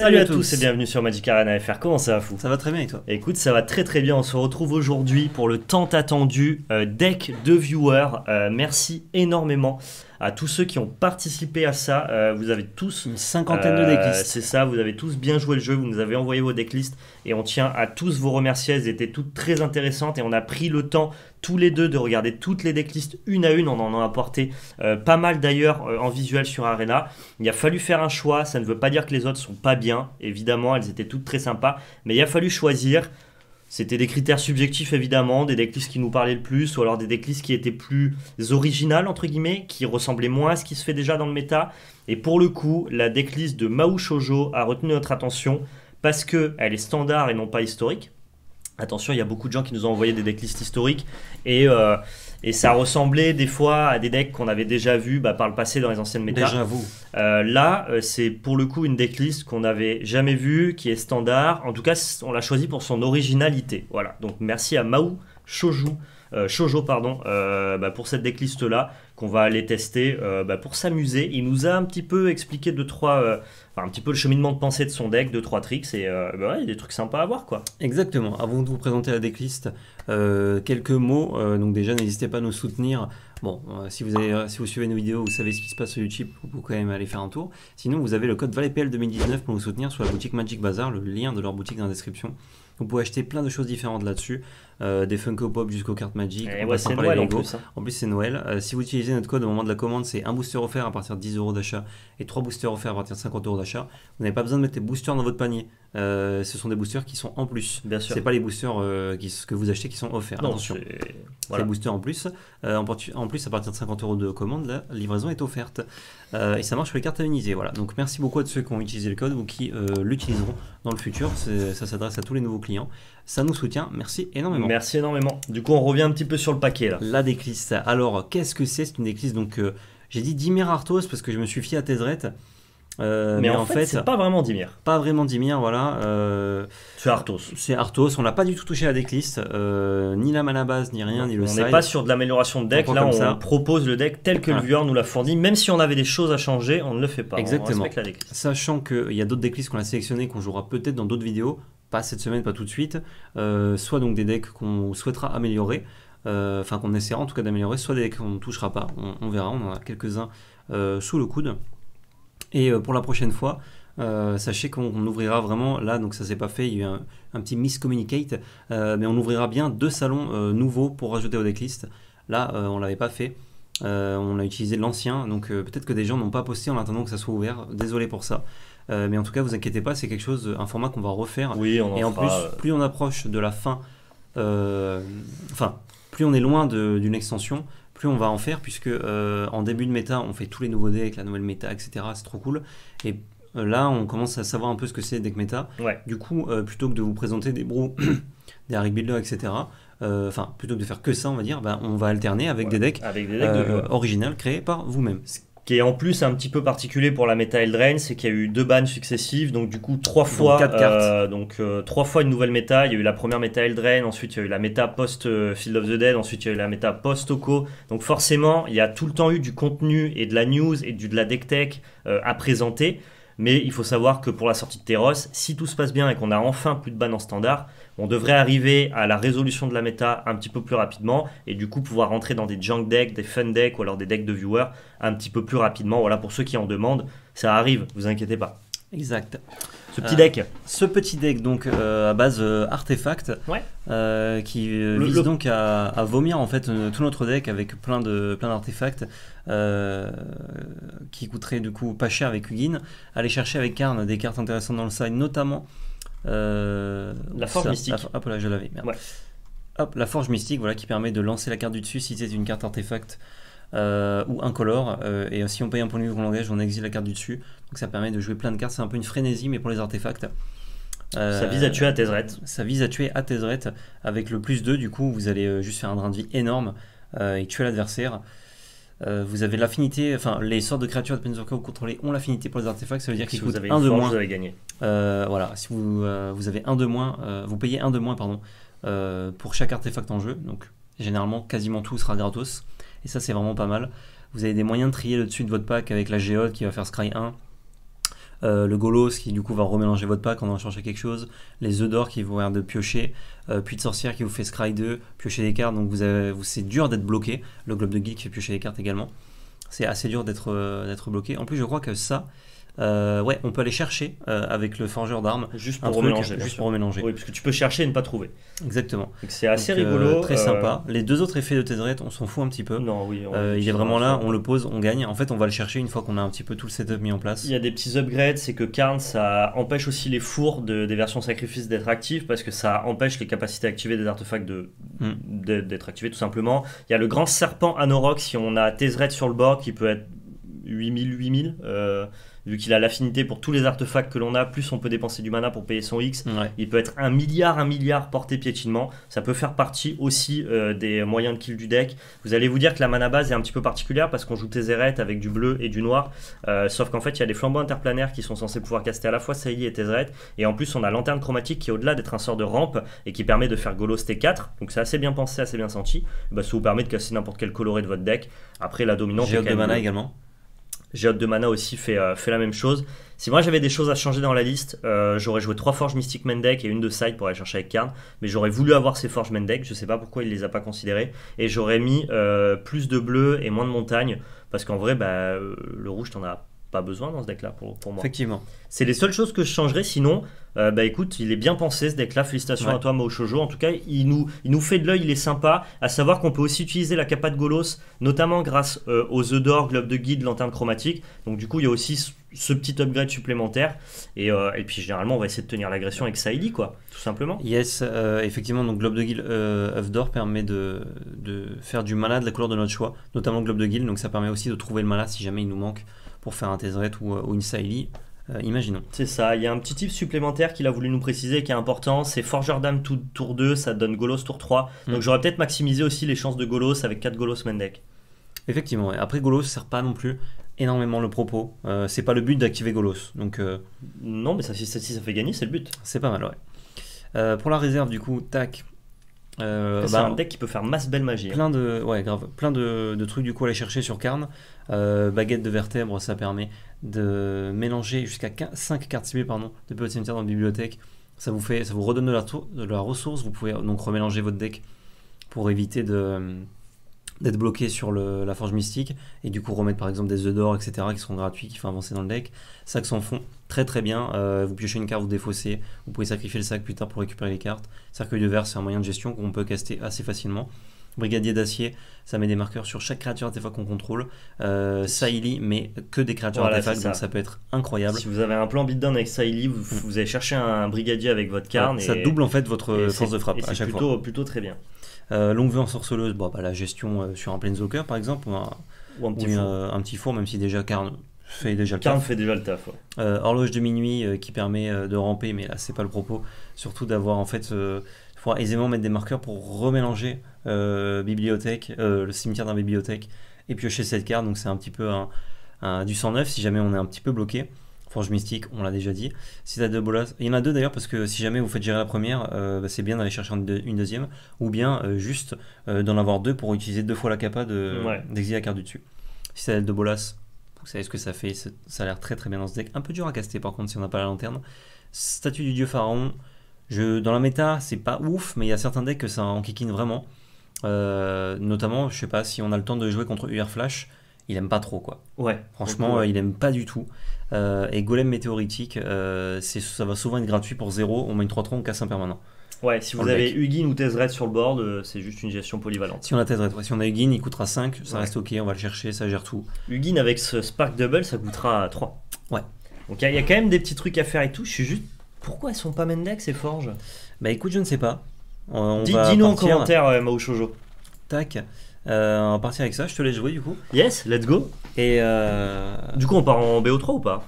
Salut à tous et bienvenue sur Magic Arena FR, comment ça va fou? Ça va très bien et toi? Écoute, ça va très bien, on se retrouve aujourd'hui pour le tant attendu deck de viewers. Merci énormément à tous ceux qui ont participé à ça, vous avez tous... Une cinquantaine de decklists. C'est ça, vous avez tous bien joué le jeu, vous nous avez envoyé vos decklists et on tient à tous vous remercier, elles étaient toutes très intéressantes et on a pris le temps tous les deux de regarder toutes les decklists une à une, on en a apporté pas mal d'ailleurs en visuel sur Arena. Il a fallu faire un choix, ça ne veut pas dire que les autres sont pas bien, évidemment elles étaient toutes très sympas, mais il a fallu choisir. C'était des critères subjectifs évidemment, des decklists qui nous parlaient le plus, ou alors des decklists qui étaient plus originales entre guillemets, qui ressemblaient moins à ce qui se fait déjà dans le méta. Et pour le coup, la decklist de Mahou Shoujo a retenu notre attention parce qu'elle est standard et non pas historique. Attention, il y a beaucoup de gens qui nous ont envoyé des decklists historiques et ça ressemblait des fois à des decks qu'on avait déjà vus par le passé dans les anciennes méta. Déjà vous. Là, c'est pour le coup une decklist qu'on n'avait jamais vue, qui est standard. En tout cas, on l'a choisi pour son originalité. Voilà. Donc merci à Mahou Shoujo, pour cette decklist là qu'on va aller tester pour s'amuser. Il nous a un petit peu expliqué un petit peu le cheminement de pensée de son deck, 2-3 tricks et il y a des trucs sympas à voir quoi. Exactement. Avant de vous présenter la decklist, quelques mots. Donc déjà, n'hésitez pas à nous soutenir. Bon, si vous suivez nos vidéos, vous savez ce qui se passe sur YouTube, vous pouvez quand même aller faire un tour. Sinon, vous avez le code VALEPL 2019 pour nous soutenir sur la boutique Magic Bazar, le lien de leur boutique dans la description. Vous pouvez acheter plein de choses différentes là-dessus, des Funko Pop jusqu'aux cartes Magic. C'est Noël en plus. En plus, c'est Noël. Si vous utilisez notre code au moment de la commande, c'est un booster offert à partir de 10 € d'achat et 3 boosters offerts à partir de 50 € d'achat. Vous n'avez pas besoin de mettre des boosters dans votre panier. Ce sont des boosters qui sont en plus. Bien sûr. C'est pas les boosters que vous achetez qui sont offerts. Non, attention. C'est les boosters en plus. En plus, à partir de 50 € de commande, la livraison est offerte. Et ça marche sur les cartes amunisées. Voilà. Donc merci beaucoup à ceux qui ont utilisé le code ou qui l'utiliseront dans le futur. Ça s'adresse à tous les nouveaux clients. Ça nous soutient. Merci énormément. Merci énormément. Du coup, on revient un petit peu sur le paquet là. La decklist. Alors, qu'est-ce que c'est? C'est une decklist. Donc, j'ai dit Dimir Arthos parce que je me suis fié à Tezzeret. Mais en fait, c'est pas vraiment Dimir. Pas vraiment Dimir, voilà. C'est Arthos. C'est Arthos. On n'a pas du tout touché à la decklist. Ni la mana base, ni rien, ni le side. On n'est pas sur de l'amélioration de deck. Là, on propose le deck tel que le viewer nous l'a fourni. Même si on avait des choses à changer, on ne le fait pas. Exactement. On respecte la decklist. Sachant qu'il y a d'autres decklists qu'on a sélectionnés, qu'on jouera peut-être dans d'autres vidéos. Pas cette semaine, pas tout de suite. Soit donc des decks qu'on souhaitera améliorer. Enfin, qu'on essaiera en tout cas d'améliorer. Soit des decks qu'on ne touchera pas. On verra. On en a quelques-uns sous le coude. Et pour la prochaine fois, sachez qu'on ouvrira vraiment, là donc ça s'est pas fait, il y a eu un petit miscommunicate, mais on ouvrira bien 2 salons nouveaux pour rajouter aux decklists. Là on l'avait pas fait, on a utilisé l'ancien, donc peut-être que des gens n'ont pas posté en attendant que ça soit ouvert, désolé pour ça. Mais en tout cas vous inquiétez pas, c'est quelque chose, un format qu'on va refaire. Oui, et en plus, plus on approche de la fin, plus on est loin d'une extension, plus on va en faire, puisque en début de méta on fait tous les nouveaux decks, la nouvelle méta, etc. C'est trop cool. Et là on commence à savoir un peu ce que c'est deck méta. Ouais. Du coup, plutôt que de vous présenter des brews, des Harry Builder, etc., plutôt que de faire que ça, on va dire, on va alterner avec des decks, originales créés par vous-même. Qui est en plus un petit peu particulier pour la méta Eldraine, c'est qu'il y a eu 2 bans successives, donc du coup 3 fois, 4 cartes. 3 fois une nouvelle méta. Il y a eu la première méta Eldraine, ensuite il y a eu la méta post Field of the Dead, ensuite il y a eu la méta post Oko. Donc forcément, il y a tout le temps eu du contenu et de la news et de la deck tech à présenter. Mais il faut savoir que pour la sortie de Teros, si tout se passe bien et qu'on a enfin plus de bans en standard, on devrait arriver à la résolution de la méta un petit peu plus rapidement et du coup pouvoir rentrer dans des junk decks, des fun decks ou alors des decks de viewers un petit peu plus rapidement. Voilà, pour ceux qui en demandent, ça arrive, vous inquiétez pas. Exact. Ce petit deck donc à base artefact, qui vise donc à vomir en fait tout notre deck avec plein d'artefacts qui coûterait du coup pas cher avec Ugin. Aller chercher avec Karn des cartes intéressantes dans le side, notamment la Forge Mystique. Hop là, je l'avais. Hop, la Forge Mystique, voilà, qui permet de lancer la carte du dessus si c'est une carte artefact. Ou incolore, et si on paye un point de vue qu'on l'engage, on exile la carte du dessus, donc ça permet de jouer plein de cartes. C'est un peu une frénésie mais pour les artefacts. Ça vise à tuer à Tezzeret. Ça vise à tuer à Tezzeret avec le +2, du coup vous allez juste faire un drain de vie énorme et tuer l'adversaire. Vous avez l'affinité, enfin les sortes de créatures de Planeswalker que vous contrôlez ont l'affinité pour les artefacts, ça veut dire qu'ils coûtent 1 de moins. Vous avez gagné. Voilà, si vous avez 1 de moins, vous payez 1 de moins pour chaque artefact en jeu, donc généralement quasiment tout sera gratos. Et ça c'est vraiment pas mal. Vous avez des moyens de trier le dessus de votre pack avec la géode qui va faire scry 1. le Golos qui du coup va remélanger votre pack en allant chercher quelque chose, les œufs d'or qui vont de piocher, puis de sorcière qui vous fait scry 2, piocher des cartes, donc c'est dur d'être bloqué, le globe de guild qui fait piocher des cartes également, c'est assez dur d'être bloqué. En plus je crois que ça, ouais, on peut aller chercher avec le forgeur d'armes juste pour remélanger. Oui, parce que tu peux chercher et ne pas trouver. Exactement. Donc c'est assez rigolo. Très sympa. Les deux autres effets de Tezzeret, on s'en fout un petit peu. Non, oui. Il est vraiment là, on le pose, on gagne. En fait, on va le chercher une fois qu'on a un petit peu tout le setup mis en place. Il y a des petits upgrades, c'est que Karn, ça empêche aussi les fours des versions sacrifice d'être actifs parce que ça empêche les capacités activées des artefacts d'être activés tout simplement. Il y a le grand serpent Anorok, si on a Tezzeret sur le board, qui peut être 8000. Vu qu'il a l'affinité pour tous les artefacts que l'on a, plus on peut dépenser du mana pour payer son X. Ouais. Il peut être 1 milliard porté piétinement. Ça peut faire partie aussi des moyens de kill du deck. Vous allez vous dire que la mana base est un petit peu particulière parce qu'on joue Tezzeret avec du bleu et du noir. Sauf qu'en fait, il y a des flambeaux interplanaires qui sont censés pouvoir caster à la fois Saïli et Tezzeret. Et en plus, on a lanterne chromatique qui, au-delà d'être un sort de rampe et qui permet de faire Golos T4. Donc c'est assez bien pensé, assez bien senti. Bah, ça vous permet de casser n'importe quel coloré de votre deck. Après, la dominante. Géode de mana également. Géode de mana aussi fait la même chose. Si moi j'avais des choses à changer dans la liste, j'aurais joué 3 forges mystiques main deck et une de side pour aller chercher avec Karn. Mais j'aurais voulu avoir ces forges main deck, je sais pas pourquoi il les a pas considérées. Et j'aurais mis plus de bleu et moins de montagne. Parce qu'en vrai, le rouge t'en as pas besoin dans ce deck là pour moi. Effectivement. C'est les seules choses que je changerais, sinon écoute, il est bien pensé ce deck là, félicitations à toi Mao Shoujo. En tout cas il nous fait de l'œil, il est sympa, à savoir qu'on peut aussi utiliser la capa de Golos, notamment grâce aux œufs d'or, globe de guide, lanterne chromatique, donc du coup il y a aussi ce petit upgrade supplémentaire et puis généralement on va essayer de tenir l'agression avec Saïli quoi, tout simplement. Yes, effectivement, donc globe de guild œuf d'or permet de faire du mana de la couleur de notre choix, notamment globe de guild, donc ça permet aussi de trouver le mana si jamais il nous manque pour faire un Tezzeret ou une Saïli. Imaginons. C'est ça, il y a un petit tip supplémentaire qu'il a voulu nous préciser qui est important, c'est Forgeur d'âme tour 2, ça donne Golos tour 3. Donc j'aurais peut-être maximisé aussi les chances de Golos avec 4 Golos main deck. Effectivement, et après Golos sert pas non plus énormément le propos. C'est pas le but d'activer Golos. Donc, non, mais si ça fait gagner, c'est le but. C'est pas mal, ouais. Pour la réserve, du coup, tac. C'est un deck qui peut faire masse belle magie. Plein de trucs du coup à aller chercher sur Karn. Baguette de vertèbre, ça permet de mélanger jusqu'à 5 cartes ciblées depuis votre cimetière dans la bibliothèque. Ça vous redonne de la ressource. Vous pouvez donc remélanger votre deck pour éviter d'être bloqué sur la forge mystique et du coup remettre par exemple des œufs d'or, etc. qui seront gratuits, qui font avancer dans le deck. Sacs s'en font très très bien. Vous piochez une carte, vous défaussez, vous pouvez sacrifier le sac plus tard pour récupérer les cartes. Cercueil de verre, c'est un moyen de gestion qu'on peut caster assez facilement. Brigadier d'acier, ça met des marqueurs sur chaque créature artefact qu'on contrôle. Saïli, mais que des créatures artefacts, donc ça peut être incroyable. Si vous avez un plan beatdown avec Saïli, vous allez chercher un brigadier avec votre Karn. Ça double en fait votre force de frappe à chaque fois. C'est plutôt très bien. Longue vue ensorceleuse, la gestion sur un Planeswalker par exemple, ou un petit four, même si déjà Karn fait déjà le taf. Karn fait déjà le taf. Ouais. Horloge de minuit qui permet de ramper, mais là c'est pas le propos. Surtout d'avoir en fait, pouvoir aisément mettre des marqueurs pour remélanger bibliothèque, le cimetière d'un bibliothèque et piocher cette carte. Donc c'est un petit peu du 109 si jamais on est un petit peu bloqué. Forge mystique, on l'a déjà dit. Citadelle de Bolas, il y en a deux d'ailleurs parce que si jamais vous faites gérer la première, c'est bien d'aller chercher une deuxième ou bien juste d'en avoir deux pour utiliser 2 fois la capa d'exiler la carte du dessus. Citadelle de Bolas, vous savez ce que ça fait, ça a l'air très très bien dans ce deck. Un peu dur à caster par contre si on n'a pas la lanterne. Statue du dieu pharaon, dans la méta c'est pas ouf, mais il y a certains decks que ça enquiquine vraiment. Notamment, je sais pas si on a le temps de jouer contre UR Flash. Il aime pas trop quoi. Ouais. Franchement, il aime pas du tout. Et Golem météoritique, ça va souvent être gratuit pour 0. On met une 3-3, on casse un permanent. Ouais, si vous avez Hugin ou Tezzeret sur le board, c'est juste une gestion polyvalente. Si on a Tezzeret, si on a Hugin, il coûtera 5, ça reste ok, on va le chercher, ça gère tout. Hugin avec ce Spark Double, ça coûtera 3. Ouais. Donc il y a quand même des petits trucs à faire et tout. Je suis juste. Pourquoi elles sont pas main deck ces forges? Bah écoute, je ne sais pas. Dis-nous en commentaire, Mao Shoujo. Tac. On va partir avec ça, je te laisse jouer du coup. Yes, let's go. Et du coup, on part en BO3 ou pas?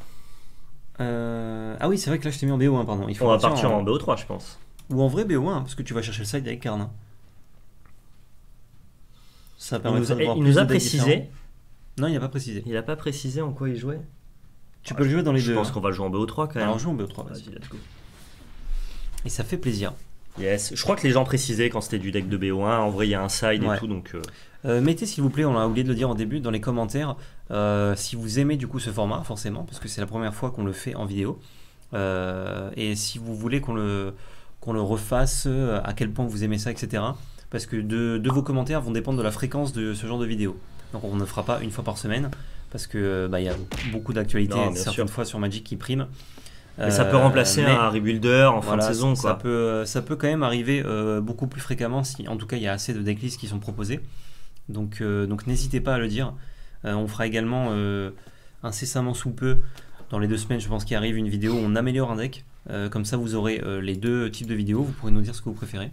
Ah oui, c'est vrai que là je t'ai mis en BO1, pardon. On va partir en BO3, je pense. Ou en vrai BO1, parce que tu vas chercher le side avec Karn. Ça permet de voir. Il nous a précisé. Non, il n'a pas précisé. Il n'a pas précisé en quoi il jouait. Tu peux le jouer dans les deux. Je pense qu'on va le jouer en BO3 quand même. Alors joue en BO3. Vas-y, let's go. Et ça fait plaisir. Yes. Je crois que les gens précisaient quand c'était du deck de BO1. En vrai, il y a un side Ouais. et tout, donc. Mettez s'il vous plaît, on a oublié de le dire en début, dans les commentaires, si vous aimez du coup ce format, forcément, parce que c'est la première fois qu'on le fait en vidéo. Et si vous voulez qu'on le refasse, à quel point vous aimez ça, etc. Parce que de vos commentaires vont dépendre de la fréquence de ce genre de vidéo. Donc on ne fera pas une fois par semaine, parce que il y a beaucoup d'actualités Non, bien certaines sûr. fois sur Magic qui priment. Mais ça peut remplacer mais un rebuilder en fin de voilà, saison, ça quoi. peut quand même arriver beaucoup plus fréquemment si en tout cas il y a assez de decklists qui sont proposés. Donc n'hésitez pas à le dire. On fera également incessamment sous peu, dans les 2 semaines je pense qu'il arrive, une vidéo où on améliore un deck. Comme ça vous aurez les 2 types de vidéos, vous pourrez nous dire ce que vous préférez.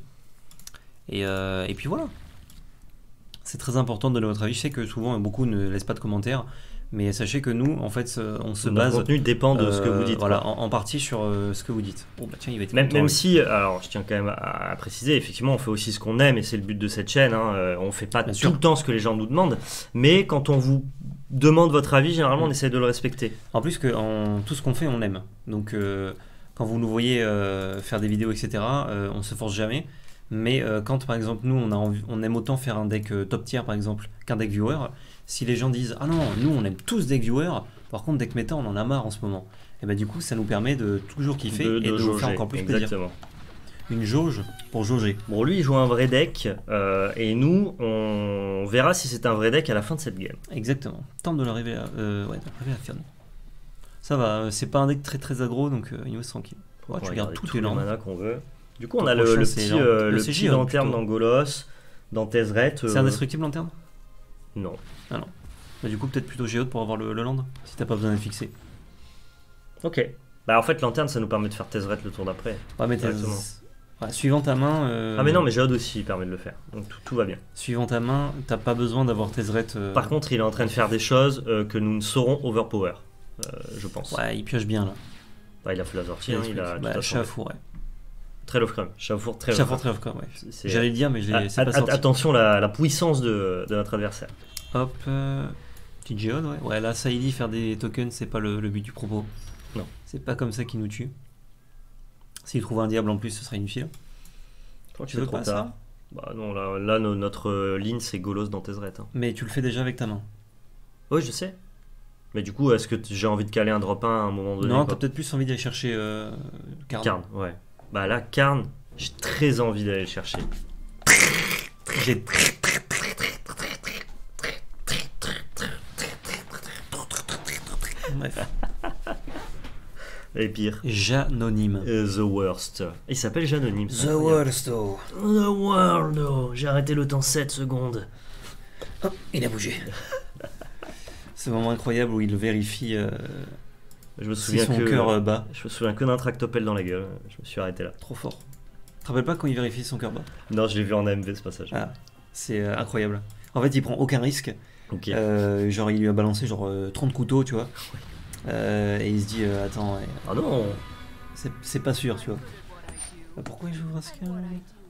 Et puis voilà. C'est très important de donner votre avis. Je sais que souvent beaucoup ne laissent pas de commentaires, mais sachez que nous, en fait, on se Notre base contenu dépend de ce que vous dites. voilà, quoi. en partie sur ce que vous dites. Oh bah tiens, il va être Même, content, même lui. si, alors je tiens quand même à préciser, effectivement, on fait aussi ce qu'on aime et c'est le but de cette chaîne. Hein, on fait pas Bien tout sûr. le temps ce que les gens nous demandent, mais quand on vous demande votre avis, généralement, on essaie de le respecter. En plus que tout ce qu'on fait, on aime. Donc quand vous nous voyez faire des vidéos, etc., on se force jamais. Mais quand par exemple nous on aime autant faire un deck top tier par exemple qu'un deck viewer, si les gens disent ah non nous on aime tous deck viewer, par contre deck méta on en a marre en ce moment, et bah du coup ça nous permet de toujours kiffer et de vous faire jauger, encore plus plaisir. exactement. Une jauge pour jauger. Bon, lui, il joue un vrai deck, et nous, on verra si c'est un vrai deck à la fin de cette game. Exactement. Tente de l'arriver à faire. Ça va, c'est pas un deck très très aggro donc il nous laisse tranquille. Ouais, On tu va regardes regarder toutes tous les les landes. manas qu'on veut. Du coup, on Ton a prochain, le c'est petit, le le CJ, petit lanterne plutôt. dans Golos, dans Tezzeret. C'est indestructible lanterne. Non. Bah du coup peut-être plutôt Géode pour avoir le land, si t'as pas besoin d'être fixé. Ok. Bah, en fait, lanterne, ça nous permet de faire Tezzeret le tour d'après. Ouais, mais Directement. suivant ta main. Ah, mais non, mais Géode aussi permet de le faire. Donc tout va bien. Suivant ta main, t'as pas besoin d'avoir Tezzeret. Par contre, il est en train de faire des choses que nous ne saurons overpower, je pense. Ouais, il pioche bien là. Bah, il a fait la sortie, hein, il a tout à fait. Chafour, ouais. Très love crumb. Chafour, très Chafour love crumb. très off, ouais. C'est- J'allais le dire, mais c'est pas sorti. Attention la puissance de notre adversaire. Hop, petite géode, ouais. Ouais, là, Saïdi, faire des tokens, c'est pas le but du propos. Non. C'est pas comme ça qu'il nous tue. S'il trouve un diable en plus, ce serait inutile. Je crois que Tu c'est veux trop pas tard. ça? Bah non, là notre ligne c'est Golos dans Tezzeret. Hein. Mais tu le fais déjà avec ta main. Oui, je sais. Mais du coup, est-ce que j'ai envie de caler un drop 1 à un moment donné Non, quoi t'as peut-être plus envie d'aller chercher Karn. Karn, ouais. Bah là, Karn, j'ai très envie d'aller le chercher. J'ai Bref. Et pire. Janonyme. The Worst. Il s'appelle Janonyme. c'est The incroyable. worst, oh. The World. Oh. J'ai arrêté le temps 7 secondes. Oh, il a bougé. Ce moment incroyable où il vérifie Je me si souviens son que cœur bat. je me souviens que d'un tractopelle dans la gueule. Je me suis arrêté là. Trop fort. Tu te rappelles pas quand il vérifie son cœur bat? Non, je l'ai vu en AMV ce passage. Ah, c'est incroyable. En fait, il prend aucun risque. Ok. Genre, il lui a balancé genre 30 couteaux, tu vois. Et il se dit, attends, ouais, Ah non. c'est pas sûr, tu vois. Bah, pourquoi il joue Vraska? Non,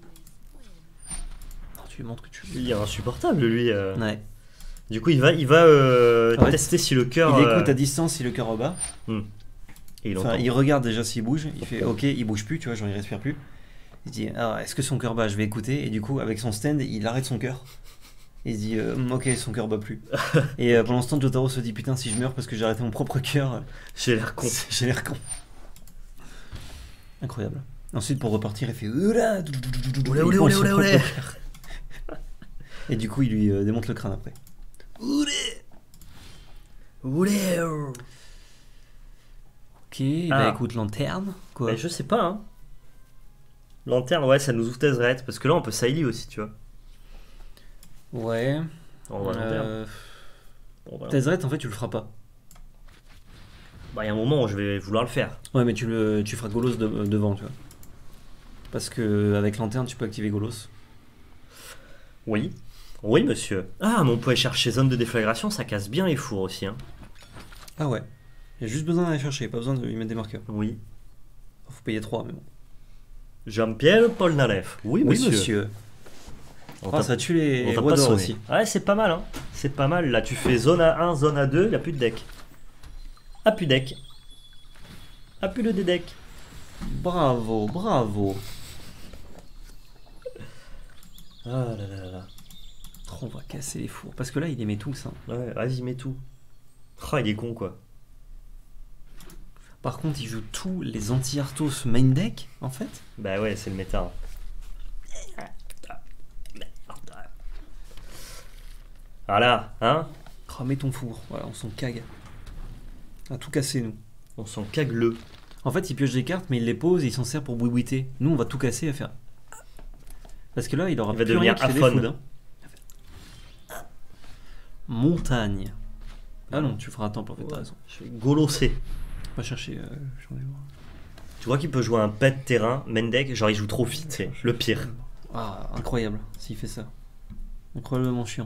tu lui montres que tu Il est insupportable lui. Ouais. Du coup, il va Ouais. tester si le cœur. Il écoute à distance si le cœur rebat. Et il Enfin, entend. il regarde déjà s'il bouge. Il fait ok, il bouge plus, tu vois, genre il respire plus. Il se dit, ah, est-ce que son cœur bat? Je vais écouter. Et du coup, avec son stand, il arrête son cœur. Il se dit, ok, son cœur bat plus. Et pendant ce temps, Jotaro se dit, putain, si je meurs parce que j'ai arrêté mon propre cœur, J'ai l'air con. j'ai l'air con. Incroyable. Ensuite, pour repartir, il fait oula, Oula, il oula, pense oula, son oula, propre oula. cœur. Et du coup, il lui démonte le crâne après. Ok, bah Ah. écoute, lanterne, quoi. Mais je sais pas, hein. Lanterne, ouais, ça nous ouvre Tezzeret. Parce que là, on peut Saïli aussi, tu vois. Ouais. On va lanterne. Euh, Bon, voilà. Tezzeret, en fait, tu le feras pas. Bah, il y a un moment où je vais vouloir le faire. Ouais, mais tu feras Golos devant, tu vois. Parce que avec lanterne, tu peux activer Golos. Oui. Oui, monsieur. Ah, mais on peut aller chercher zone de déflagration, ça casse bien les fours aussi, hein. Ah ouais. Il y a juste besoin d'aller chercher, pas besoin de lui mettre des marqueurs. Oui. Faut payer 3, mais bon. Jean-Pierre Polnareff. Oui, monsieur. Ah, ça tue les On va voix pas d'or sonner. aussi. Ouais, c'est pas mal, hein. C'est pas mal. Là, tu fais zone A1, zone A2, il a plus de deck. Ah, plus deck. Ah, plus de deck. Bravo, bravo. Ah là là là. On va casser les fours. Parce que là, il les met tous. Hein. Ouais, vas-y, mets tout. Oh, il est con quoi. Par contre, il joue tous les anti-Arthos main deck, en fait. Bah ouais, c'est le méta. Voilà, hein. Oh, mets ton four. Voilà, on s'en cague. À tout casser, nous. On s'en cague-le. En fait, il pioche des cartes, mais il les pose et il s'en sert pour bouibouiter. Nous, on va tout casser à faire. Parce que là, il aura Il va plus devenir rien qui fait des aphone. foods, hein. Montagne. Ah non, tu feras un temple en fait, t'as raison. Je vais golosser. Pas chercher, j'en ai marre. Tu vois qu'il peut jouer un pet terrain, main deck, genre il joue trop vite, c'est le pire. Ah, incroyable, s'il fait ça. Incroyablement chiant.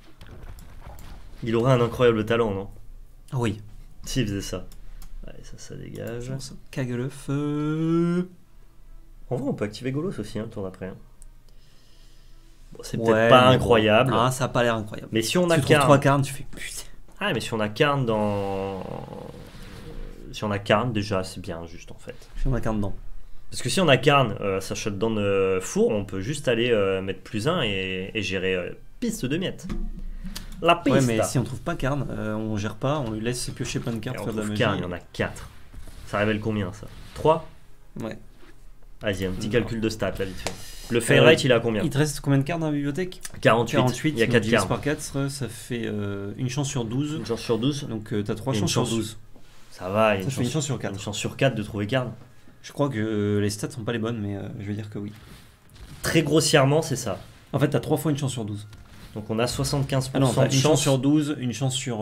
Il aurait un incroyable talent, non? Ah oui. S'il faisait ça. Allez, ça dégage. Cague le feu. En vrai, on peut activer Golos aussi, le tour d'après. Hein. Bon, c'est Ouais, peut-être pas mais incroyable. bon. Ah, ça a pas l'air incroyable. Mais si on Tu a trouves Karn. 3 cartes, tu fais putain. Ah, mais si on a Karn dans. Si on a Karn, déjà, c'est bien, juste en fait. Je suis ma carte dedans. Parce que si on a Karn, ça shutdown four, on peut juste aller mettre +1 et gérer piste de miettes. La piste. Ouais, mais si on trouve pas Karn, on gère pas, on lui laisse piocher plein de cartes, Et on faire de la trouve magie. Karn, il y en a 4. Ça révèle combien ça? 3? Ouais. Vas-y, un petit Non. calcul de stats là, vite fait. Le Fairlight, il a combien? Il te reste combien de cartes dans la bibliothèque? 48. Il y a 4 divisé cartes. par 4, ça fait une chance sur 12. Une chance sur 12. Donc t'as 3 Et une chances sur chance- 12. Ça va, il y a Ça fait une chance sur une 4. chance sur 4 de trouver Karn. Je crois que les stats sont pas les bonnes, mais je vais dire que oui. Très grossièrement, c'est ça. En fait, t'as 3 fois une chance sur 12. Donc on a 75% Ah non, t'as de une chance chance. sur 12, une chance sur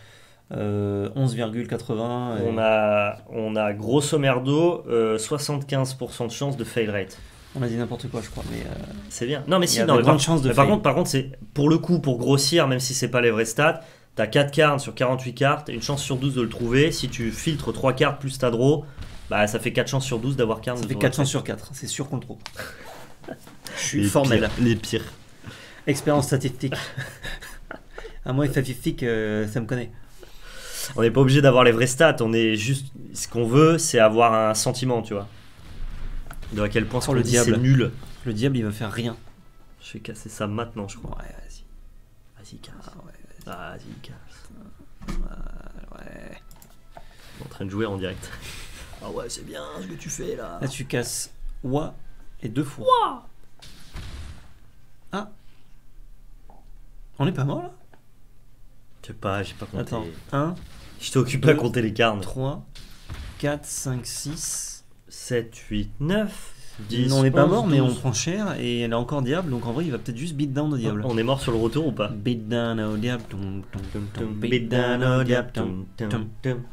11,80. et On a grosso merdo 75% de chance de fail rate. On a dit n'importe quoi, je crois, mais C'est bien. Non mais il y si, a non, de mais grandes chances de mais par fail. contre, c'est pour le coup, pour grossir, même si c'est pas les vraies stats, t'as 4 cartes sur 48 cartes, et une chance sur 12 de le trouver. Si tu filtres 3 cartes plus ta draw, bah ça fait 4 chances sur 12 d'avoir Karn. Ça fait 4 chances sur 4, c'est sûr qu'on le trouve. Je suis Les formel. pires, les pires. Expérience statistique. À moi, statistique, ça me connaît. On n'est pas obligé d'avoir les vraies stats, on est juste. Ce qu'on veut, c'est avoir un sentiment, tu vois. De à quel point ce Oh, qu'on le dit, diable. c'est nul. Le diable, il va faire rien. Je vais casser ça maintenant, je crois. Ouais, vas-y. Vas-y, casse. Ah ouais, Vas-y, casse. ouais. On est en train de jouer en direct. Ah ouais, c'est bien ce que tu fais là. Là, tu casses Wa et 2 fours. Ah. On est pas mort là? Je sais pas, j'ai pas compté. Attends. 1, Je t'ai occupé à 2, compter les carnes. 3, 4, 5, 6. 7, 8, 9, 10. On n'est pas 11, mort, mais 12. on prend cher et elle est encore diable, donc en vrai, il va peut-être juste beat down au diable. On est mort sur le retour ou pas? Beat down au diable. Beat down au diable. Tum, tum, tum.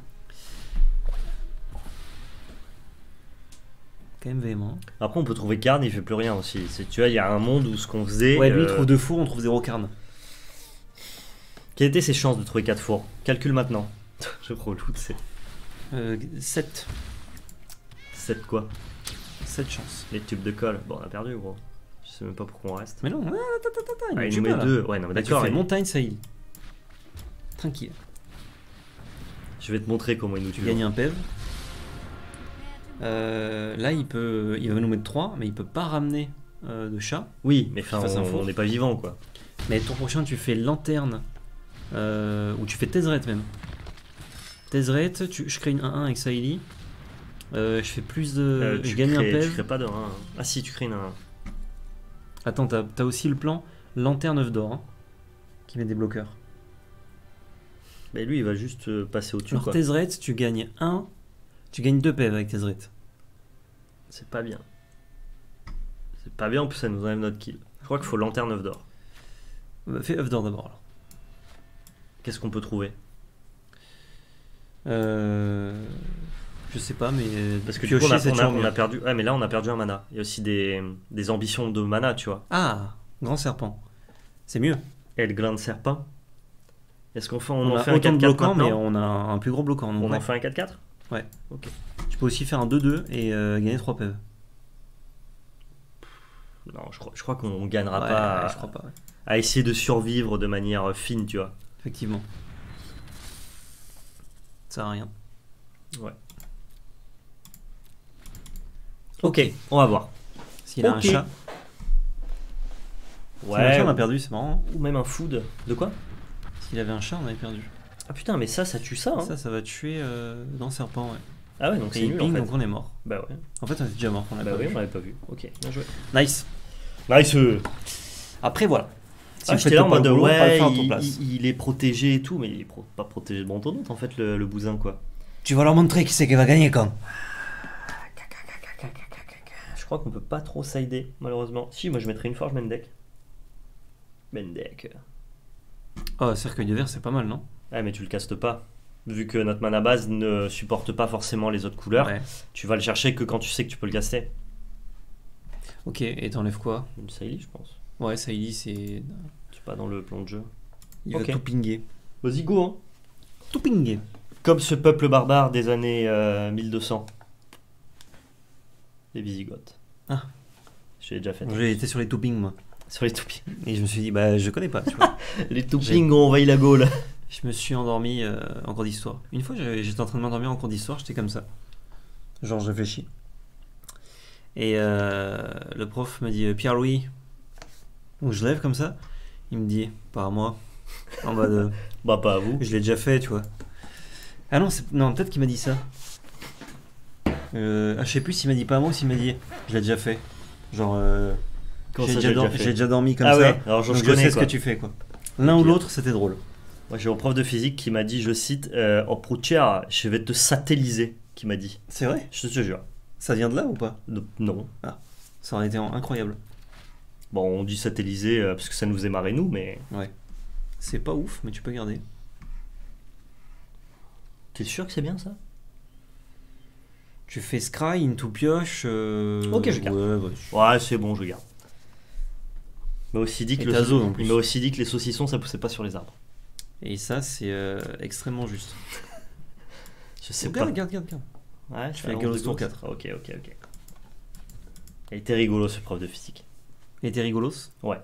Quand même véhément. Après, on peut trouver Karn, il fait plus rien aussi. Tu vois, il y a un monde où ce qu'on faisait. Ouais, lui, il trouve 2 fours, on trouve 0 carne. Quelles étaient ses chances de trouver 4 fours? Calcule maintenant. Je relou, c'est 7. 7 quoi? 7 chances. Les tubes de colle. Bon, on a perdu, gros. Je sais même pas pourquoi on reste. Mais non, attends, Ah, il tue nous pas, met là. 2. Ouais, non, mais Là, tu d'accord. fais montagne, ça y est. Tranquille. Je vais te montrer comment il nous tue. Tu gagnes un PEV. Là, il va nous mettre 3, mais il peut pas ramener de chat. Oui, mais enfin, Face un four. on n'est pas vivant quoi. Mais tour prochain, tu fais lanterne. Ou tu fais Tezzeret même. Tezzeret, je crée une 1-1 avec Saïli. Je fais plus de. Je gagne un Tu PEV. crées pas de 1. Ah si, tu crées une 1. Attends, t'as aussi le plan lanterne œuf d'or. Hein, qui met des bloqueurs. Mais lui, il va juste passer au-dessus Alors quoi. Tezzeret, tu gagnes 1. Tu gagnes 2 PEV avec Tezzeret. C'est pas bien. C'est pas bien, en plus ça nous enlève notre kill. Je crois qu'il faut lanterne œuf d'or. Fais œuf d'or d'abord alors. Qu'est-ce qu'on peut trouver? Je sais pas, mais. Parce que du coup, piocher, c'est toujours on mieux. a perdu. Ouais, mais là, on a perdu un mana. Il y a aussi des ambitions de mana, tu vois. Ah, grand serpent. C'est mieux. Et le grain de serpent. Est-ce qu'on fait, On en a fait un autant de 4-4 bloquants, mais maintenant on a un plus gros bloquant. Donc On ouais. en fait un 4-4? Tu peux aussi faire un 2-2 et gagner 3 PEV. Non, je crois qu'on gagnera Ouais, pas je crois pas. Ouais. à essayer de survivre de manière fine, tu vois. Effectivement. Ça sert à rien. Ouais. Ok, on va voir. S'il a Ok. un chat. Si un chat, on a perdu, c'est marrant. Ou même un food. De quoi? S'il avait un chat, on avait perdu. Ah putain, mais ça tue ça, hein. Ça va tuer dans Serpent, ouais. Ah ouais, donc Et c'est il nul ping, en fait. donc on est mort. Bah ouais. En fait, on était déjà mort, on l'a Bah pas oui, vu. on l'avait pas vu. Ok, bien joué. Nice. Nice. Après, voilà. Si Ah, vous j'étais faites là en pas le mode boulot, pas le ouais, faire à ton place. il est protégé et tout, mais il est pas protégé de Brontonote en fait, le bousin quoi. Tu vas leur montrer qui c'est qui va gagner quand. Je crois qu'on peut pas trop sider, malheureusement. Si, moi je mettrais une forge Mendek. Mendek. Oh, cercueil de verre, c'est pas mal, non? Ah, mais tu le castes pas. Vu que notre mana base ne supporte pas forcément les autres couleurs, Ouais. tu vas le chercher que quand tu sais que tu peux le caster. Ok, et t'enlèves quoi? Une Saïli, je pense. Ouais, ça il c'est. C'est pas dans le plan de jeu. Il Ok. va tout pinguer. Vas-y, go, hein. Tout pinguer. Comme ce peuple barbare des années 1200. Les Visigoths. Ah. Je l'ai déjà fait. J'ai été sur les toppings, moi. Sur les toupings. Et je me suis dit, bah, je connais pas, tu vois. Les toupings ont envahi la Gaule. Je me suis endormi en cours d'histoire. Une fois, j'étais en train de m'endormir en cours d'histoire, j'étais comme ça. Genre, je réfléchis. Et le prof me dit, Pierre-Louis. Donc, je lève comme ça. Il me dit, pas à moi. En mode, Bah, pas à vous. je l'ai déjà fait, tu vois. Ah non, non, peut-être qu'il m'a dit ça. Je sais plus s'il m'a dit pas à moi ou s'il m'a dit, je l'ai déjà fait. Genre, Comment j'ai ça, déjà, j'ai déjà fait j'ai déjà dormi comme Ah ça. ouais, alors je donc je connais sais ce quoi. que tu fais, quoi. L'un ou Ok. l'autre, c'était drôle. Moi j'ai mon prof de physique qui m'a dit, je cite, oh Proutière, je vais te satelliser, qui m'a dit. C'est vrai? Je te jure. Ça vient de là ou pas? Non. Ça aurait été incroyable. Bon, on dit satelliser parce que ça nous faisait marrer nous, mais Ouais. C'est pas ouf, mais tu peux garder. t'es sûr que c'est bien ça? Tu fais scry, into pioche. Ok, je garde. Ouais, Ouais, c'est bon, je garde. Il m'a aussi dit que Et ta zone, en plus. il m'a aussi dit que les saucissons ça poussait pas sur les arbres. Et ça, c'est extrêmement juste. Je sais Regarde, pas. regarde. Ouais, fais la Galos tour 4. Ok. Il était rigolo ce prof de physique. Et t'es rigolos? Ouais.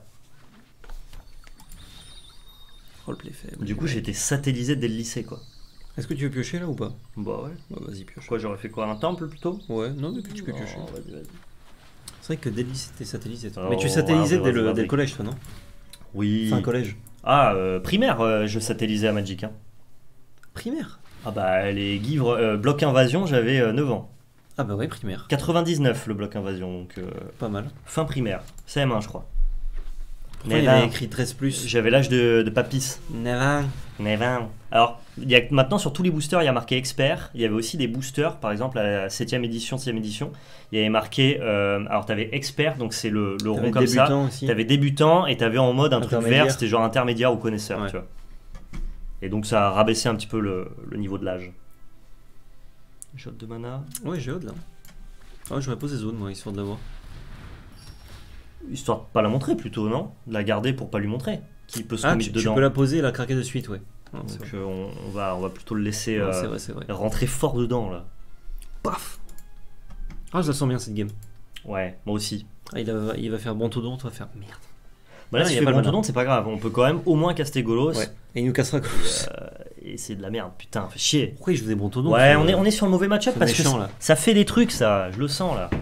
Roleplay faible. Du coup, j'ai été satellisé dès le lycée quoi. Est-ce que tu veux piocher là ou pas? Bah ouais. Bah vas-y, pioche. Quoi, j'aurais fait quoi, un temple plutôt? Ouais, non, mais tu peux piocher. Oh, vas-y. C'est vrai que dès le lycée, t'es satellisé. Toi. Oh, Mais tu satellisais vas-y. dès le collège, toi, non? Oui. Enfin, collège. Ah, primaire, je satellisais à Magic. Hein. Primaire. Ah bah, les guivres, bloc invasion, j'avais 9 ans. Ah bah ouais, primaire. 99 le bloc invasion, donc Pas mal. fin primaire. CM1, je crois. Pourquoi il y avait écrit 13+. J'avais l'âge de papis. 9 ans. 9 ans. Alors, maintenant sur tous les boosters, il y a marqué expert. Il y avait aussi des boosters, par exemple à la 7ème édition, 6ème édition. Il y avait marqué. Alors, tu avais expert, donc c'est le rond comme ça. Débutant aussi. Tu avais débutant et tu avais en mode un truc Intermédiaire. vert, c'était genre intermédiaire ou connaisseur, Ouais. tu vois. Et donc, ça a rabaissé un petit peu le niveau de l'âge. Shot de mana. Ouais, j'ai hâte là. Ah, j'aurais posé zone, moi, histoire de l'avoir. Histoire de pas la montrer plutôt, non? De la garder pour pas lui montrer. Qui peut se Ah, commit tu dedans. peux la poser et la craquer de suite, ouais. Non, c'est Donc vrai. on va plutôt le laisser Ouais, c'est vrai. rentrer fort dedans là. Paf. Ah, je la sens bien cette game. Ouais, moi aussi. Ah, il va faire Brontodon, toi va faire merde. Bah là, Ah, si y a tu fais pas le Brontodon, c'est pas grave. On peut quand même au moins caster Golos. Ouais. Et il nous cassera quoi. Et c'est de la merde, putain, fait chier. Pourquoi il joue des Brontodon? Ouais, on est sur le mauvais match-up c'est parce que méchant, là. ça fait des trucs, ça. Je le sens là.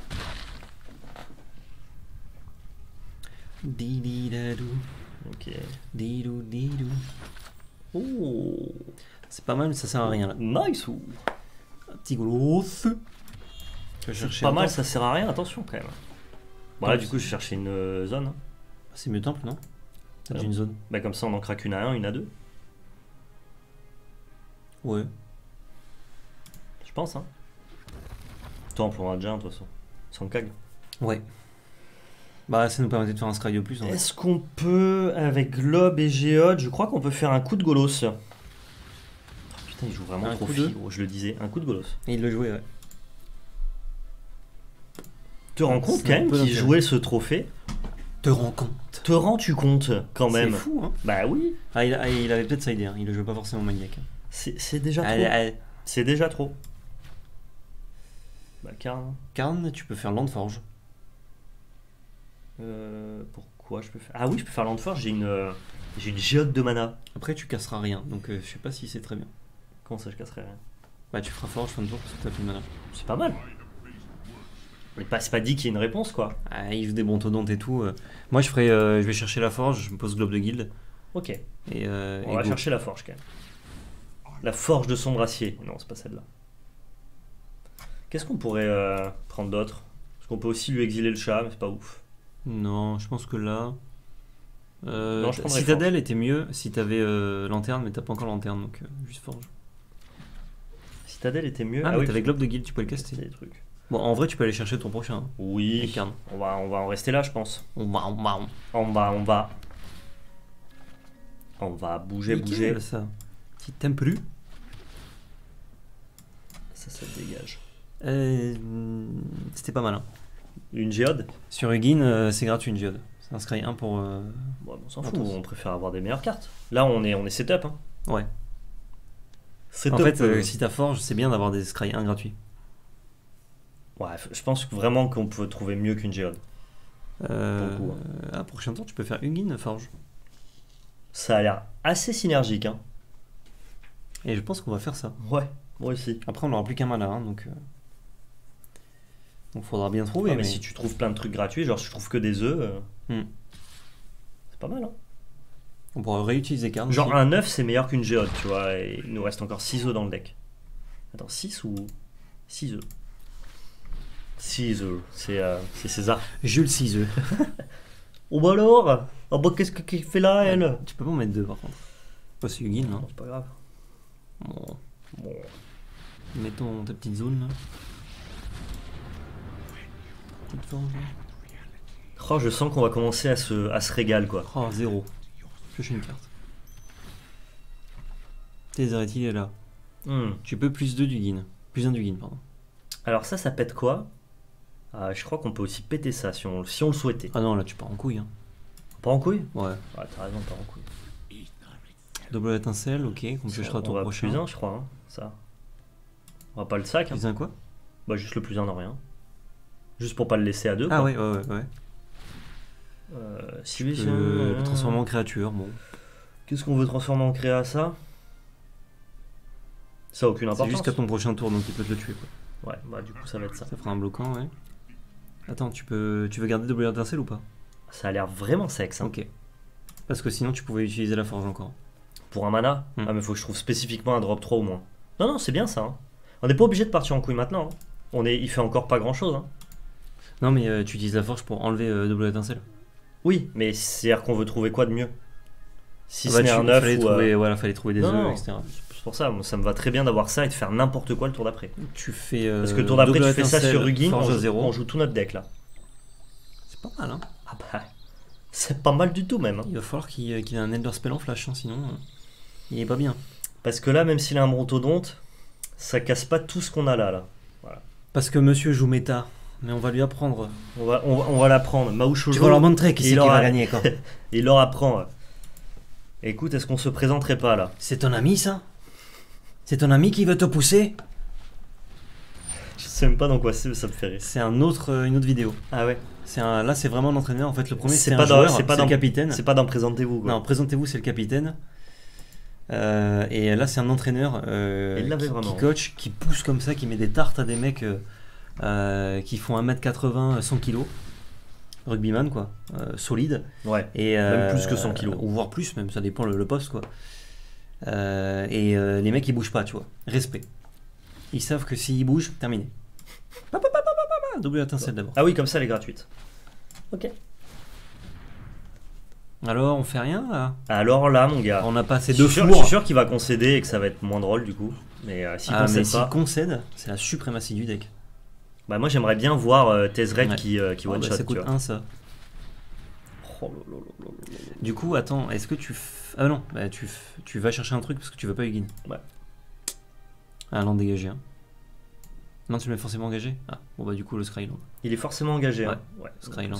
Dididadou, Ok. didou, didou. Oh, C'est pas mal, mais ça sert à rien là. nice. Ou. Un petit Golos. Je vais C'est chercher pas un mal, temple. ça sert à rien. Attention quand même. Bon là, du coup, je cherchais une zone. Hein. C'est mieux temple, non? T'as Ouais. une zone. Bah comme ça, on en craque une à 1, une à 2. Ouais. Je pense. Hein. Temple, on en a déjà un de toute façon. Sans cag. Ouais. Bah, ça nous permettait de faire un scry de plus en fait. Est-ce qu'on peut, avec Globe et Géode, je crois qu'on peut faire un coup de Golos. Oh, putain, il joue vraiment Un trop coup de- fibre, je le disais. Un coup de Golos. Et il le jouait, ouais. Te rends compte C'est quand un même peu qu'il d'intérêt. jouait ce trophée? Te rends compte? Te rends-tu compte quand même? C'est fou, hein. Bah oui, Ah, il avait peut-être sidé, hein. Il le jouait pas forcément maniaque. c'est déjà trop. Allez. C'est déjà trop. Bah Karn, Karn, tu peux faire Landforge. pourquoi je peux faire... Ah oui, je peux faire Landforge, j'ai une Géode de mana. Après, tu casseras rien, donc je sais pas si c'est très bien. Comment ça, je casserai rien? Bah, tu feras Forge fin de tour parce que t'as plus de mana. C'est pas mal. Mais c'est pas dit qu'il y ait une réponse, quoi. Ah, il joue des brontodontes et tout. Moi, je vais chercher la forge, je me pose globe de guilde. Ok. Et, On va chercher la forge, quand même. La forge de Sombracier. Non, c'est pas celle-là. Qu'est-ce qu'on pourrait prendre d'autre? Parce qu'on peut aussi lui exiler le chat, mais c'est pas ouf. Non, je pense que là... Non, je prendrais Citadelle était mieux si t'avais lanterne, mais t'as pas encore lanterne, donc juste forge. Citadelle était mieux. Ah, mais oui, t'avais globe de guild, tu peux le c'est caster. des trucs. Bon, en vrai, tu peux aller chercher ton prochain. Oui, Incarne. on va en rester là, je pense. On va bouger. Nickel, ça. Si t'aimes plus. Ça dégage. C'était pas mal. Hein. Une géode? Sur Hugin, c'est gratuit une géode. C'est un scry 1 pour. Bon, on s'en fout, on préfère avoir des meilleures cartes. Là, on est setup. Hein. Ouais. Setup, En fait, si t'as forge, c'est bien d'avoir des scry 1 gratuits. Ouais, je pense vraiment qu'on peut trouver mieux qu'une géode. Beaucoup, À prochain tour, tu peux faire Hugin forge. Ça a l'air assez synergique. Hein. Et je pense qu'on va faire ça. Ouais, moi aussi. Après, on n'aura plus qu'un mana, hein, donc faudra bien trouver. Mais si tu trouves plein de trucs gratuits, genre si tu trouves que des œufs, c'est pas mal. Hein. On pourra réutiliser cartes. Genre aussi. un œuf, c'est meilleur qu'une géode, tu vois. Et il nous reste encore 6 œufs dans le deck. Attends, 6 ou 6 œufs? 6 œufs, c'est César. Jules 6 œufs. Oh bah alors? Oh bah qu'est-ce qu'il fait là, elle? Tu peux pas en mettre 2 par contre. Oh, c'est Hugin, non? C'est pas grave. Bon. Bon. Mettons ta petite zone là. Petite forge là. Oh, je sens qu'on va commencer à se régaler, quoi. Oh, 0. Pioche une carte. Tézéret, il est là. Tu peux plus 2 d'Hugin. Plus 1 d'Hugin, pardon. Alors ça pète quoi? Je crois qu'on peut aussi péter ça si on le souhaitait. Ah non, là tu pars en couille. Hein. Pas en couille? Ouais. Ouais, t'as raison, pas en couille. Double étincelle, ok, qu'on piochera On au va prochain. plus 1, je crois, hein, ça. On va pas le sac. Hein. Plus 1 quoi? Bah juste le plus 1 non rien. Juste pour pas le laisser à 2. Ah ouais. Si le transformer en créature, bon. Qu'est-ce qu'on veut transformer en créa, ça? Ça a aucune C'est importance. jusqu'à ton prochain tour, donc il peut te le tuer quoi. Ouais, bah du coup ça va être ça. Ça fera un bloquant, ouais. Attends, tu veux garder double étincelle ou pas? Ça a l'air vraiment sexe. Hein. Ok. Parce que sinon tu pouvais utiliser la forge encore. Pour un mana? Ah mais faut que je trouve spécifiquement un drop 3 au moins. Non, c'est bien ça. Hein. On n'est pas obligé de partir en couille maintenant. Hein. Il fait encore pas grand chose. Hein. Non mais tu utilises la forge pour enlever double étincelle. Oui, mais c'est-à-dire qu'on veut trouver quoi de mieux? Si Ah ce n'est un œuf ou... fallait trouver des œufs, etc. C'est pour ça, moi, ça me va très bien d'avoir ça et de faire n'importe quoi le tour d'après. Tu fais Parce que le tour d'après, tu fais ça sur Hugin, forge à 0. on joue tout notre deck là. C'est pas mal, hein. Ah bah, c'est pas mal du tout même. Hein. Il va falloir qu'il ait un Elder Spell en flash, hein, sinon il est pas bien. Parce que là, même s'il a un brontodonte, ça casse pas tout ce qu'on a là. Voilà. Parce que monsieur joue méta, mais on va lui apprendre. On va l'apprendre. Maouchojo. Tu vas leur montrer qui c'est qui va gagner quoi. Il leur apprend. Écoute, est-ce qu'on se présenterait pas là? C'est ton ami ça? C'est ton ami qui veut te pousser? Je sais même pas dans quoi ça me fait rire. C'est une autre vidéo. Ah ouais. Là c'est vraiment l'entraîneur. En fait le premier c'est pas un joueur, c'est le capitaine. C'est pas dans Présentez-vous quoi. Non, Présentez-vous c'est le capitaine. Et là c'est un entraîneur qui coach, qui pousse comme ça, qui met des tartes à des mecs qui font 1m80, 100 kg. Rugbyman quoi, solide. Ouais. Et, même plus que 100 kg. Ou voire plus même, ça dépend le poste quoi. Les mecs ils bougent pas, tu vois. Respect. Ils savent que s'ils bougent, terminé. Double étincelle d'abord. Ah oui, comme ça elle est gratuite. Ok. Alors on fait rien là? Alors là mon gars. On a passé 2 fours. Je suis sûr qu'il va concéder et que ça va être moins drôle du coup. Mais s'il concède, c'est la suprématie du deck. Bah moi j'aimerais bien voir Tézéret qui one shot. Ça coûte 1 ça. Oh, du coup, attends, est-ce que ah non, bah, tu vas chercher un truc parce que tu veux pas Hugin. Ouais. Ah, land dégagé. Hein. Non, tu le mets forcément engagé. Ah, bon bah du coup le Scryland. Il est forcément engagé. Ouais, hein. Ouais, Scryland.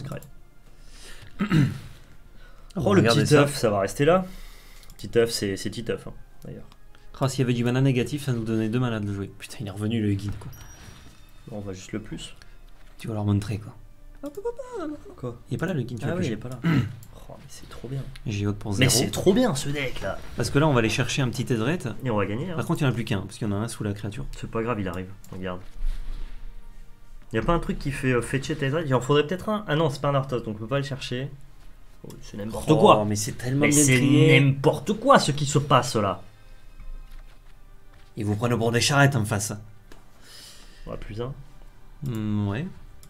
Oh le petit œuf, ça va rester là. Petit œuf, c'est Titeuf hein, d'ailleurs. Ah, s'il y avait du mana négatif, ça nous donnait 2 mana de le jouer. Putain, il est revenu le Hugin quoi. Bon, on va juste le plus. Tu vas leur montrer quoi. Quoi? Il est pas là le Hugin, tu ah vois. oui, il est pas là. Oh, mais c'est trop bien. J'ai haute pour 0. Mais c'est trop bien ce deck là. Parce que là, on va aller chercher un petit Tézéret. Et on va gagner. Hein. Par contre, il n'y en a plus qu'un, parce qu'il y en a un sous la créature. C'est pas grave, il arrive. Regarde. Y a pas un truc qui fait fetcher Tezzeret? Il en faudrait peut-être un. Ah non, c'est pas un Arthos, donc on peut pas le chercher. Oh, c'est n'importe quoi. Mais c'est tellement Mais bien c'est trié. n'importe quoi ce qui se passe là. Ils vous prennent pour des charrettes en face. Ouais, plus un. Ouais.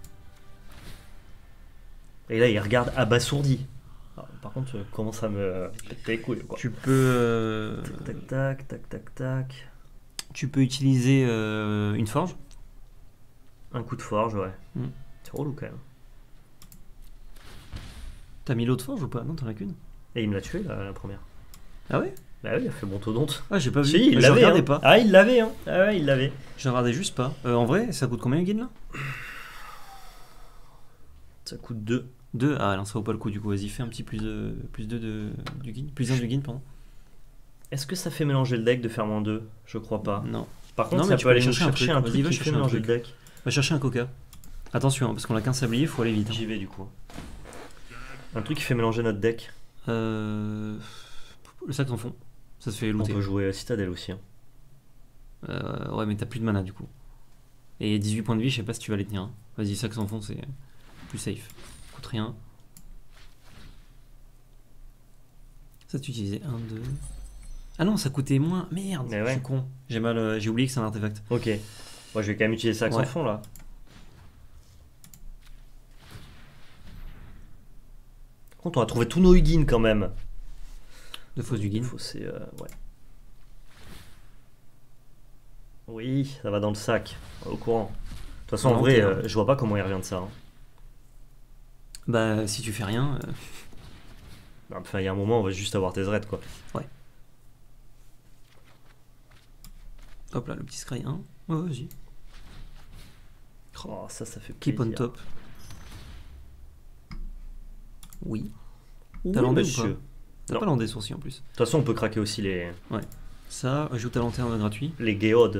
Et là, il regarde abasourdi. Alors, par contre, commence à me péter les couilles quoi. Tu peux, Tac, tac, tac, tac, tac. tu peux utiliser une forge. Un coup de forge, ouais. Mm. C'est relou quand même. T'as mis l'autre forge ou pas? Non, t'en as qu'une. Et il me l'a tué la première. Ah ouais? Bah oui, il a fait montodonte. Ah, j'ai pas vu. Si, il Je l'avait. regardais Hein. pas. Ah, il l'avait, hein. Ah ouais, il l'avait. Je regardais juste pas. En vrai, ça coûte combien le guide là? Ça coûte 2. 2. Ah non, ça vaut pas le coup du coup. Vas-y, fais un petit plus 2 du guide. Plus 1 du guide, pardon. Est-ce que ça fait mélanger le deck de faire -2? Je crois pas. Non. Par contre, Non, mais ça tu peut peux aller nous chercher un chercher truc. un Vas-y, truc va qui chercher fait un mélanger truc. le deck. Va chercher un coca. Attention, hein, parce qu'on a qu'un sablier, faut aller vite. Hein. J'y vais du coup. Un truc qui fait mélanger notre deck. Le sac en fond. Ça se fait On looter. peut jouer Citadel aussi. Hein. Ouais, mais t'as plus de mana du coup. Et 18 points de vie, je sais pas si tu vas les tenir. Hein. Vas-y, sac sans fond, c'est plus safe. Coûte rien. Ça, tu utilisais 1, 2. Ah non, ça coûtait moins. Merde, Mais ouais. je suis con. J'ai oublié que c'est un artefact. Ok. Moi, je vais quand même utiliser ça sans Ouais. fond là. Par contre, on a trouvé tous nos Huguines quand même. De fausse du guide. C'est ouais. Oui, ça va dans le sac. Au courant. De toute façon, en Non, vrai, t'es- je vois pas comment il revient de ça. Hein. Bah, si tu fais rien. Enfin, il y a un moment, on va juste avoir Tezzeret quoi. Hop là, le petit scry 1. Ouais, vas-y. Oh, ça fait Keep plaisir. on top. Oui. Oui, T'as landé ou monsieur. pas? T'as Non. pas landé sourcil en plus. De toute façon, on peut craquer aussi Ça, ajoute ta lanterne gratuit. les géodes.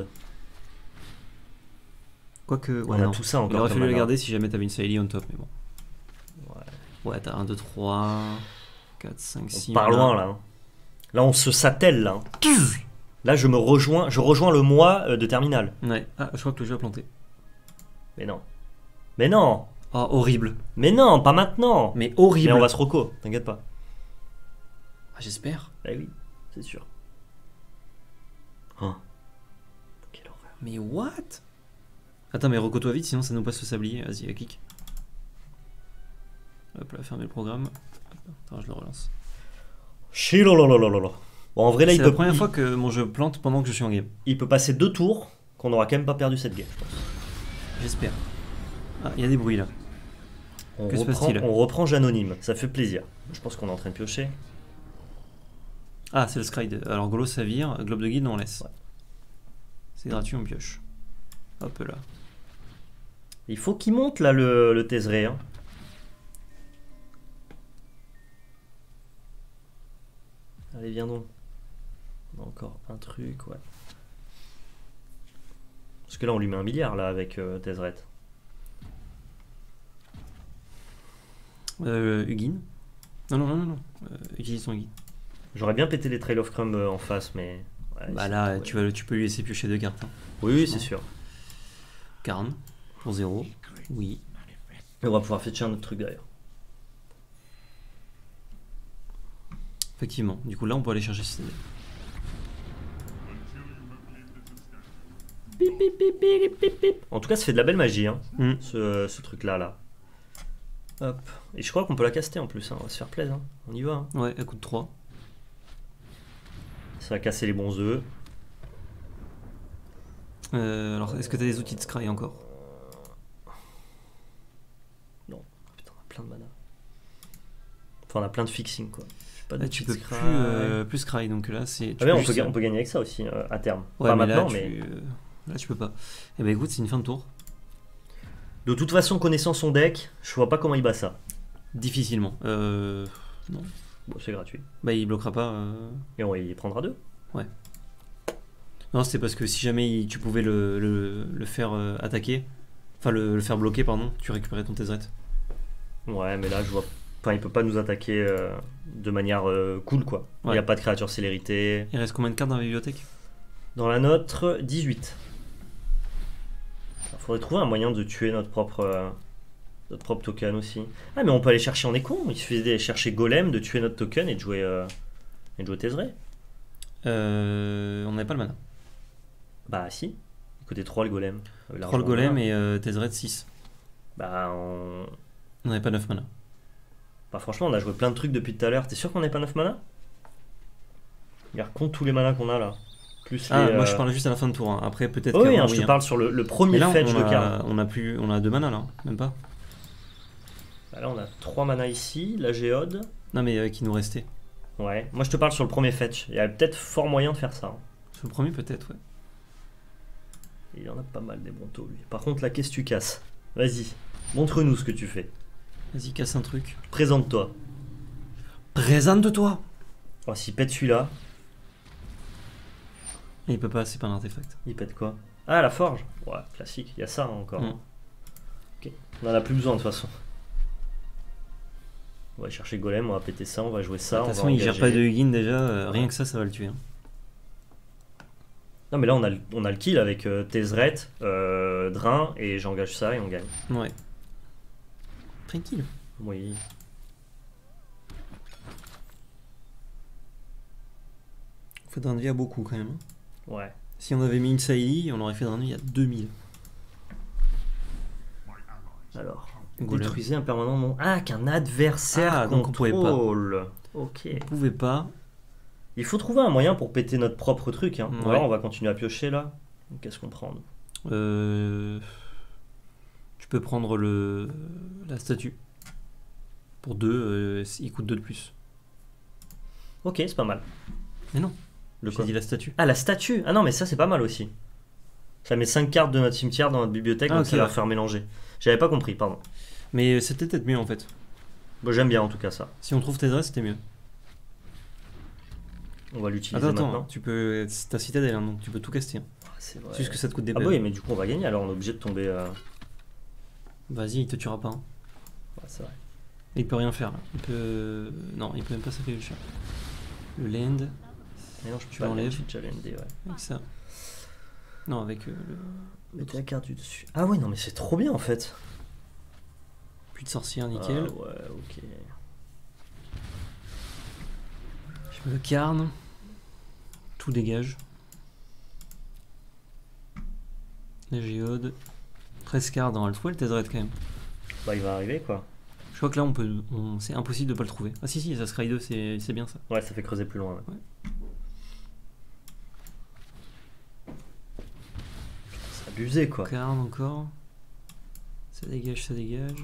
Quoique, On ouais, a non. tout ça Il encore. aurait comme fallu le mana. garder si jamais t'avais une Saïli on top, mais bon. Ouais. Ouais, t'as 1, 2, 3, 4, 5, 6. On part loin là. Hein. Là, on se satelle là. Hein. Là, je rejoins le mois de terminal. Ouais. Ah, je crois que le jeu a planté. Mais non. Mais non. Oh, horrible. Mais non, pas maintenant. Mais horrible. Mais on va se reco, t'inquiète pas. Ah, j'espère. Eh oui, c'est sûr. Oh. Quelle horreur. Mais what? Attends, mais reco-toi vite, sinon ça nous passe le sablier. Vas-y, clique. Hop là, fermez le programme. Hop, attends, je le relance. Chilololololo. Bon, en vrai, là, C'est la première fois que mon jeu plante pendant que je suis en game. il peut passer 2 tours qu'on aura quand même pas perdu cette game, je pense. J'espère. Ah, il y a des bruits là. On Que se reprend, passe-t-il? on reprend Janonyme, ça fait plaisir. Je pense qu'on est en train de piocher. Ah, c'est le scry. Alors, Golo, ça vire. Globe de guide, on laisse. Ouais. C'est gratuit, on pioche. Hop là. Il faut qu'il monte là le Tezzeret. Hein. Allez, viens donc. On a encore un truc, ouais. Parce que là, on lui met 1 milliard là avec Tezzeret. Hugin. Non. Utilise ton Hugin. J'aurais bien pété les Trail of Crumb en face, mais. Ouais, Bah c'est- là, ouais. tu peux lui laisser piocher 2 cartes. Hein. Oui, c'est sûr. Karn. Pour 0. Oui. Et on va pouvoir fetcher un autre truc d'ailleurs. Effectivement. Du coup, là, on peut aller chercher ce. Pip, pip, pip, pip, pip, pip. En tout cas, ça fait de la belle magie, hein, Hmm. ce truc-là. Là. Hop. Et je crois qu'on peut la caster en plus, hein. On va se faire plaisir. Hein. On y va. Hein. Ouais, elle coûte 3. Ça va casser les bons œufs. Alors, est-ce que t'as des outils de scry encore? Non. Putain, on a plein de mana. Enfin, on a plein de fixing, quoi. J'ai pas Là, d'outils tu peux de scry. plus scry, donc là, c'est. Ah tu ouais, peux on juste- peut gagner avec ça aussi, à terme. Ouais, Pas mais maintenant, là, mais. là, tu peux pas. Eh ben, écoute, c'est une fin de tour. De toute façon, connaissant son deck, je vois pas comment il bat ça. Difficilement. Non. Bon, c'est gratuit. Bah, il bloquera pas. Et il prendra 2. Non, c'était parce que si jamais tu pouvais le faire attaquer, enfin le faire bloquer, pardon, tu récupérais ton Tezzeret. Ouais, mais là, je vois. Enfin, il peut pas nous attaquer de manière cool, quoi. Il Ouais. n'y a pas de créature célérité. Il reste combien de cartes dans la bibliothèque? Dans la nôtre, 18. Il faudrait trouver un moyen de tuer notre propre token aussi. Ah, mais on peut aller chercher, on est con. Il suffit d'aller chercher Golem, de tuer notre token et de jouer Tezzeret. On n'avait pas le mana. Bah, si. Côté 3 le Golem. 3 le Golem et Tezzeret 6. Bah, On n'avait pas 9 mana. bah, franchement, on a joué plein de trucs depuis tout à l'heure. T'es sûr qu'on n'est pas 9 mana? Regarde, compte tous les manas qu'on a là. Plus Ah, les, moi je parlais juste à la fin de tour. Hein. Après, peut-être oui, qu'avant, hein, je te parle sur le premier Mais là, fetch de carte. on a 2 mana là, même pas. Bah, là, on a 3 mana ici, la géode. Non, mais qui nous restait. Ouais, moi je te parle sur le premier fetch. Il y a peut-être fort moyen de faire ça. Hein. Sur le premier, peut-être, ouais. Il y en a pas mal des brontos, lui. Par contre, là, qu'est-ce que tu casses? Vas-y, montre-nous ce que tu fais. Vas-y, casse un truc. Présente-toi. Présente-toi! Oh, s'il pète celui-là, Il peut pas, c'est pas un artefact. il pète quoi? Ah, la forge. Ouais, classique, il y a ça hein, encore. Mm. Ok, on en a plus besoin de toute façon. On va chercher Golem, on va péter ça, on va jouer ça. De toute on façon, va il gère engager. pas de Hugin déjà, rien que ça va le tuer. Hein. Non, mais là, on a le kill avec Tezzeret, Drain, et j'engage ça et on gagne. Ouais. Tranquille. Oui. On fait d'un vie à beaucoup quand même. Hein. Ouais. Si on avait mis une Saïli, on aurait fait d'un vie à 2000. Alors, Golem. détruisez un permanent mon. Ah, qu'un adversaire Ah, donc on pouvait pas. contrôle. Ok. On pouvait pas. Il faut trouver un moyen pour péter notre propre truc. Hein. Ouais. Alors, on va continuer à piocher là. Qu'est-ce qu'on prend? Tu peux prendre la statue. Pour 2, il coûte 2 de plus. Ok, c'est pas mal. Mais non, Le j'ai quoi? dit la statue. Ah, la statue. Ah non, mais ça, c'est pas mal aussi. Ça met 5 cartes de notre cimetière dans notre bibliothèque, Ah, donc ok, ça va ouais. faire mélanger. J'avais pas compris, pardon. Mais c'était peut-être mieux en fait. Bon, j'aime bien en tout cas ça. Si on trouve Tezzeret, c'était mieux. On va l'utiliser Attends, maintenant. tu peux. C'est ta citadelle, hein, donc tu peux tout caster. Hein. Ah, c'est vrai. C'est juste que ça te coûte des Ah PV. bah oui, mais du coup, on va gagner alors, on est obligé de tomber. Vas-y, il te tuera pas. Hein. Ouais, c'est vrai. Et il peut rien faire là. Il peut. Non, il peut même pas sacrifier le chat. Le land, Mais non, je Tu peux pas l'enlèves. j'ai déjà l'ND, ouais. avec ça. Non, avec le. Mettez la carte du dessus. Ah ouais, non, mais c'est trop bien en fait. Plus de sorcière, nickel. Ah ouais, ok. Je me carne. Tout dégage. La géode. 13 cartes dans le trouver le Tezzeret quand même. Bah, il va arriver quoi. Je crois que là, c'est impossible de pas le trouver. Ah si, ça Scry 2, c'est bien ça. Ouais, ça fait creuser plus loin. Ouais. C'est abusé quoi. Carne encore. Ça dégage, ça dégage.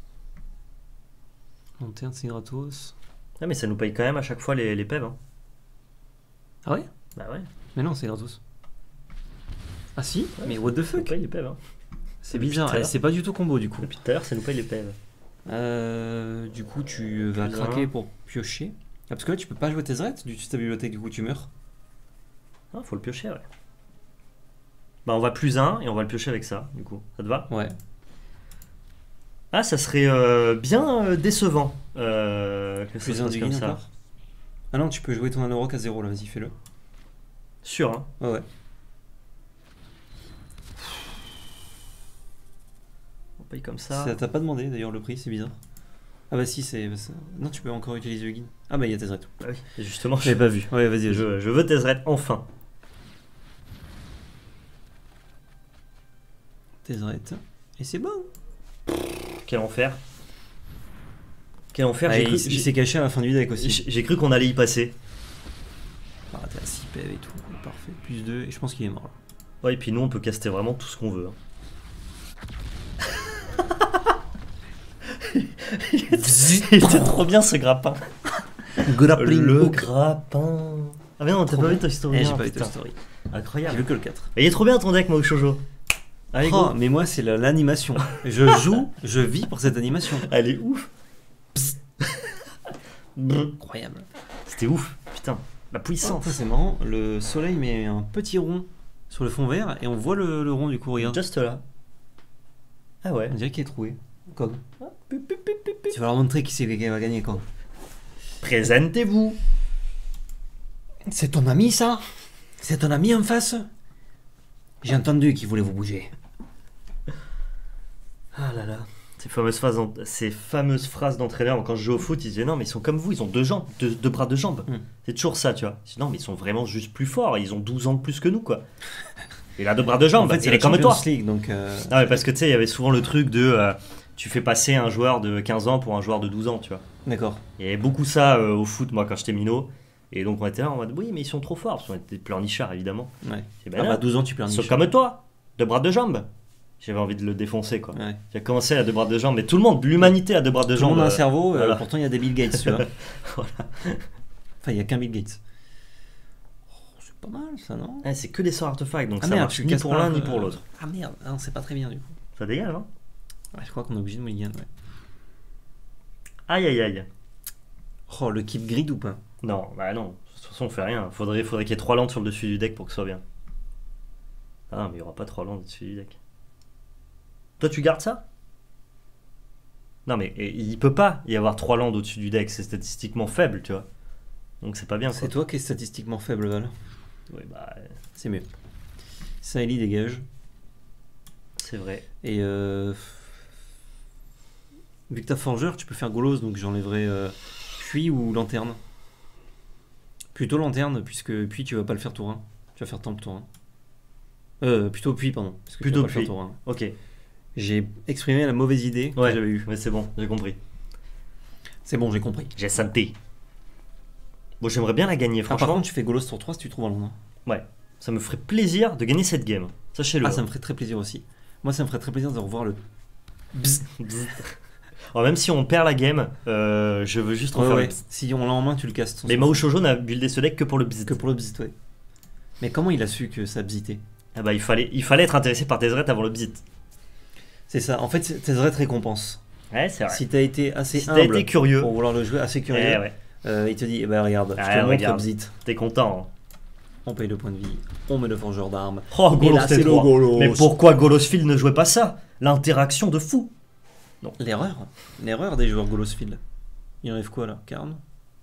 Lanterne, c'est gratos. Ah, mais ça nous paye quand même à chaque fois les PEV. Hein. Ah ouais? Bah ouais, Mais non, c'est gratos. Ah si? Ouais, Mais what the ça nous fuck? paye les PEV. Hein. C'est depuis bizarre, tout à et l'heure. c'est pas du tout combo du coup. Depuis tout à l'heure, ça nous paye les PEV. Du coup, tu vas Plus craquer un. pour piocher. Ah, parce que là, tu peux pas jouer Tezzeret du ta bibliothèque, du coup, tu meurs. Ah, faut le piocher, ouais. Bah, on va plus un et on va le piocher avec ça, du coup. Ça te va? Ouais. Ah, ça serait bien décevant que ça Plus se un passe du comme gain ça. encore. Ah non, tu peux jouer ton 1€ à 0 là, vas-y, fais-le. Sûr, hein. Ouais, ouais. On paye comme ça. Ça t'a pas demandé d'ailleurs le prix, c'est bizarre. Ah bah si, non, tu peux encore utiliser Hugin. Ah bah il y a Tezzeret. Ah oui, et justement, J'avais pas vu. Ouais, vas-y, je veux Tezzeret enfin. Tezzeret. Et c'est bon. Quel enfer. Quel enfer. Ah, J'ai il cru- il s'est caché à la fin du deck aussi. j'ai cru qu'on allait y passer. Ah, t'es à 6 PV et tout. Parfait. Plus 2, et je pense qu'il est mort là. Ouais, et puis nous, on peut caster vraiment tout ce qu'on veut. Hein. Il était trop bien ce grappin. Le grappin. Ah mais non, t'as Trop pas vu bien. Toy Story Eh, 1, j'ai pas eu putain. Toy Story. J'ai Incroyable. vu que le 4. Et il est trop bien ton deck, Mao Shoujo. Allez, Oh, go. mais moi, c'est l'animation. Je joue, je vis pour cette animation. Elle est ouf. Incroyable. C'était ouf, putain. La Ça, puissance. c'est marrant. Le soleil met un petit rond sur le fond vert et on voit le rond du coup. Regarde. Just là. Ah ouais. On dirait qu'il est troué. Cog. Ah, pup, pup, pup, pup, pup. Tu vas leur montrer qui va gagner, Cog. Présentez-vous. C'est ton ami, ça? C'est ton ami en face? J'ai entendu qu'il voulait vous bouger. Ah là là. Ces fameuses phrases d'entraîneur, quand je joue au foot, ils disaient non, mais ils sont comme vous, ils ont deux jambes, deux bras, deux jambes. C'est toujours ça, tu vois. Je dis, non, mais ils sont vraiment juste plus forts, ils ont 12 ans de plus que nous, quoi. Il a deux bras, deux jambes, En fait, c'est il est la comme toi. Champions League, donc. Non, mais parce que tu sais, il y avait souvent le truc de tu fais passer un joueur de 15 ans pour un joueur de 12 ans, tu vois. D'accord. Il y avait beaucoup ça au foot, moi, quand j'étais minot. Et donc on était là en mode oui, mais ils sont trop forts, parce qu'on était pleurnichards, évidemment. Ouais. Et ben Ah là, bah 12 ans, tu perds ils sont comme toi, deux bras, deux jambes. J'avais envie de le défoncer, quoi. Ouais. J'ai commencé à deux bras, deux jambes, mais tout le monde, l'humanité a deux bras, deux Tout le jambes. monde a un cerveau, voilà. pourtant il y a des Bill Gates, tu vois. Voilà. Enfin, il n'y a qu'un Bill Gates. Oh, c'est pas mal ça, non? Ouais, c'est que des sorts artefacts, donc Ah ça merde, marche tu ni casses pour pas, l'un ni pour l'autre. Ah merde, ah, non, c'est pas très bien du coup. Ça dégage, hein. Ouais, je crois qu'on est obligé de mulligan, ouais. Aïe aïe aïe. Oh, le keep grid ou pas? Non, bah non, de toute façon on fait rien. Faudrait qu'il y ait 3 landes sur le dessus du deck pour que ce soit bien. Ah non, mais il n'y aura pas 3 landes au-dessus du deck. Toi tu gardes ça? Non mais il peut pas y avoir 3 landes au-dessus du deck, c'est statistiquement faible, tu vois. Donc c'est pas bien, quoi. C'est toi qui es statistiquement faible, Val. Oui, bah C'est mieux. Saïli dégage. c'est vrai. Et vu que t'as forgeur, tu peux faire Golos, donc j'enlèverai puits ou lanterne. Plutôt lanterne, puisque puits tu vas pas le faire tour 1. Tu vas faire temple tour 1. Plutôt puits, pardon. Parce que Plutôt tu vas pas le puits. faire tour 1. Ok. J'ai exprimé la mauvaise idée que Ouais, j'avais eue. mais c'est bon, j'ai compris. C'est bon, j'ai compris. J'ai senti. Bon, j'aimerais bien la gagner, Ah, par franchement. contre, tu fais Golos tour 3 si tu trouves un long. Ouais, ça me ferait plaisir de gagner cette game. Sachez-le. Ah, ça me ferait très plaisir aussi. Moi, ça me ferait très plaisir de revoir le. Bzz. Alors, même si on perd la game, je veux juste refaire le bzz. Si on l'a en main, tu le casses. Mais Mao Shoujo n'a buildé ce deck que pour le bzz. Que pour le bzz, ouais. Mais comment il a su que ça bzitait? Ah bah il fallait être intéressé par Tezzeret avant le bzz. C'est ça. En fait, tes vraies récompenses. Ouais, c'est vrai. Si t'as été assez Si t'as humble été curieux, pour vouloir le jouer, assez curieux, eh ouais, il te dit, eh ben regarde, je te Ah, montre regarde. bzit. t'es content. Hein. On paye le point de vie, on met le forgeur d'armes. Oh, Et Golos là, c'est le T3. Golos. Mais pourquoi Golosfield ne jouait pas ça? L'interaction de fou. L'erreur des joueurs Golosfield. Il en rêve quoi là? Karn?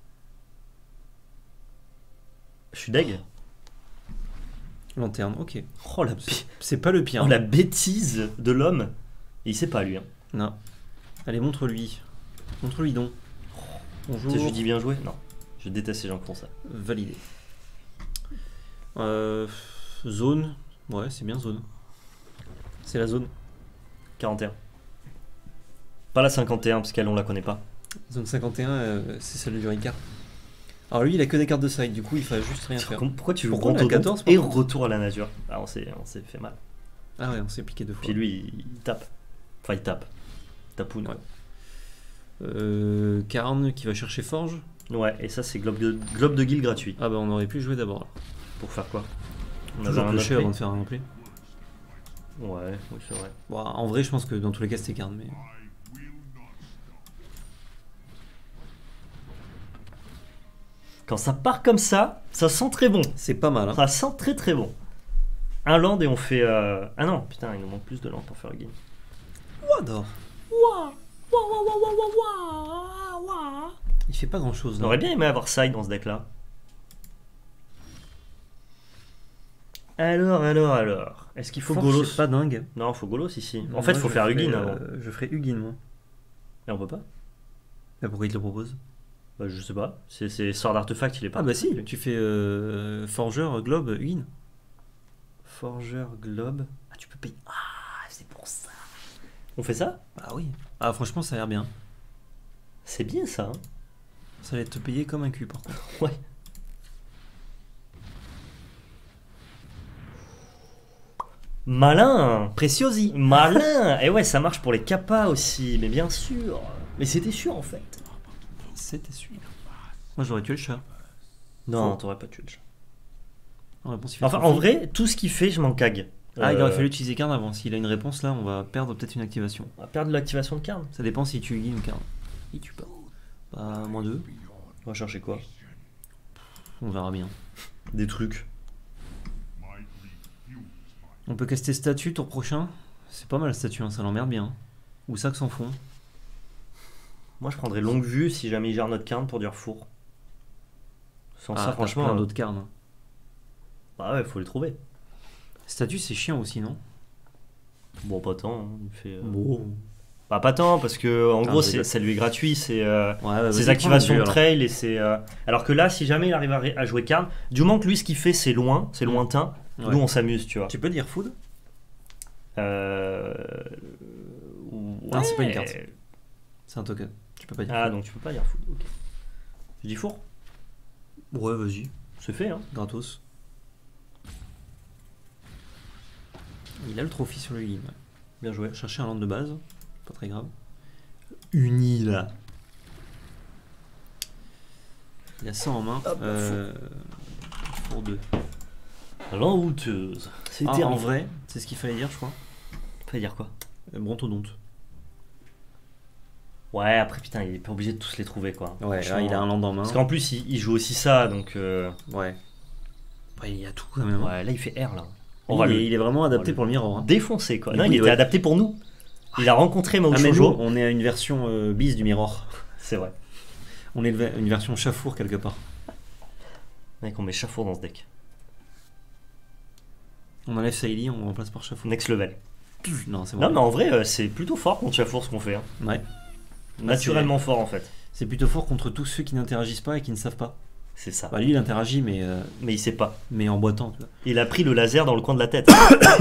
Je suis deg. Lanterne, ok. Oh la, C'est pas le pire. oh, la bêtise de l'homme. Et il sait pas lui. Hein. Non. Allez, montre-lui. Montre-lui donc. Bonjour. Tu sais, je lui dis bien joué? Non. Je déteste ces gens qui font ça. Validé. Zone. Ouais, c'est bien zone. C'est la zone. 41. Pas la 51 parce qu'elle on la connaît pas. Zone 51, c'est celle du Ricard. Alors lui, il a que des cartes de side, du coup, il fait juste rien faire. Pourquoi tu joues Pourquoi on est à Brontodon 14 et par contre retour à la nature? Ah, on s'est fait mal. Ah ouais, on s'est piqué deux fois. Puis lui, il tape. Enfin, il tape. Tapoun. Ouais. Karn qui va chercher Forge. Ouais, et ça, c'est globe de guild gratuit. Ah bah on aurait pu jouer d'abord là. Pour faire quoi? On Toujours avait un piocher autre avant de faire un play. play. Ouais, oui, c'est vrai. Bon, en vrai, je pense que dans tous les cas, c'était Karn, mais. Quand ça part comme ça sent très bon. C'est pas mal, hein. Ça sent très très bon. Un land et on fait. Ah non, putain, il nous manque plus de land pour faire le game. Wador. Il fait pas grand chose On là. aurait bien aimé avoir side dans ce deck là. Alors. Est-ce qu'il faut Forge, Golos? c'est pas dingue. Non, faut Golos ici. En Moi, fait, faut je faire ferais, Hugin avant. Je ferais Hugin, moi. Et on peut pas? Mais pourquoi il te le propose? Bah, je sais pas. C'est sort d'artefact, il est pas. Ah bah si, tu fais Forgeur, Globe, Hugin. Forgeur, Globe. Ah, tu peux payer. Ah, c'est pour ça. On fait ça? Ah oui. Ah franchement, ça a l'air bien. C'est bien ça. Hein. Ça allait te payer comme un cul par contre. Ouais. Malin. Préciosi. Malin. Et ouais, ça marche pour les kappas aussi. Mais bien sûr. Mais c'était sûr en fait. C'était sûr. Moi j'aurais tué le chat. Non, t'aurais pas tué le chat. En réponse, il fait Enfin, trop en fou. vrai, tout ce qu'il fait, je m'en cague. Ah, il aurait fallu utiliser Karn avant. S'il a une réponse là, on va perdre peut-être une activation. On va perdre l'activation de Karn. Ça dépend si tu Hugin ou Karn. Il tue pas. Bah, -2. On va chercher quoi? On verra bien. Des trucs. On peut caster statue tour prochain. C'est pas mal statue, hein, ça l'emmerde bien. Ou sac sans fond. Moi, je prendrais longue vue si jamais il gère notre Karn pour dire four. Sans ça, franchement. plein d'autres Karn. Bah ouais, faut les trouver. Statue, c'est chiant aussi, non? Bon, pas tant. Hein. Il fait, Bon. Bah, pas tant, parce que en Ah, gros, je- ça lui est gratuit. C'est Ouais, bah, ses vas-y, activations de prends le trail et c'est. Alors que là, si jamais il arrive à jouer Karn, du moment que lui, ce qu'il fait, c'est loin, c'est lointain, Ouais. nous, on s'amuse, tu vois. Tu peux dire food Euh... Non, c'est pas une ouais. carte. C'est un token. Tu peux pas dire Ah, food. donc tu peux pas dire foot. Ok. Tu dis four. Ouais, vas-y. C'est fait, hein. Gratos. Il a le trophy sur le lit. Bien joué. Chercher un land de base. Pas très grave. Uni là. Il a ça en main. Hop, Pour 2. L'enrouteuse. C'est Ah, en terminé. vrai, c'est ce qu'il fallait dire, je crois. Fallait dire quoi? Brontodonte. Ouais, après, putain, il est pas obligé de tous les trouver, quoi. Ouais, là, Franchement. il a un land en main. Parce qu'en plus, il joue aussi ça, donc. Ouais. Ouais, il y a tout quand même. Ouais, là, il fait R, là. On Il, va est, le il est vraiment adapté le pour le mirror. Hein. défoncer, quoi. Du Non, coup, il il était doit- adapté pour nous. Il a rencontré Mao Ah, mais nous, Shoujo. on est à une version bis du mirror. C'est vrai. On est une version chafour quelque part. Mec, on met Chafour dans ce deck. On enlève Saïli, on remplace par chafour. Next level. Non, c'est Non, bon. mais en vrai, c'est plutôt fort contre Chafour ce qu'on fait. Hein. Ouais. Naturellement fort, en fait. C'est plutôt fort contre tous ceux qui n'interagissent pas et qui ne savent pas. C'est ça. Bah, lui, il interagit, Mais il sait pas. mais en boitant. Tu vois. Il a pris le laser dans le coin de la tête.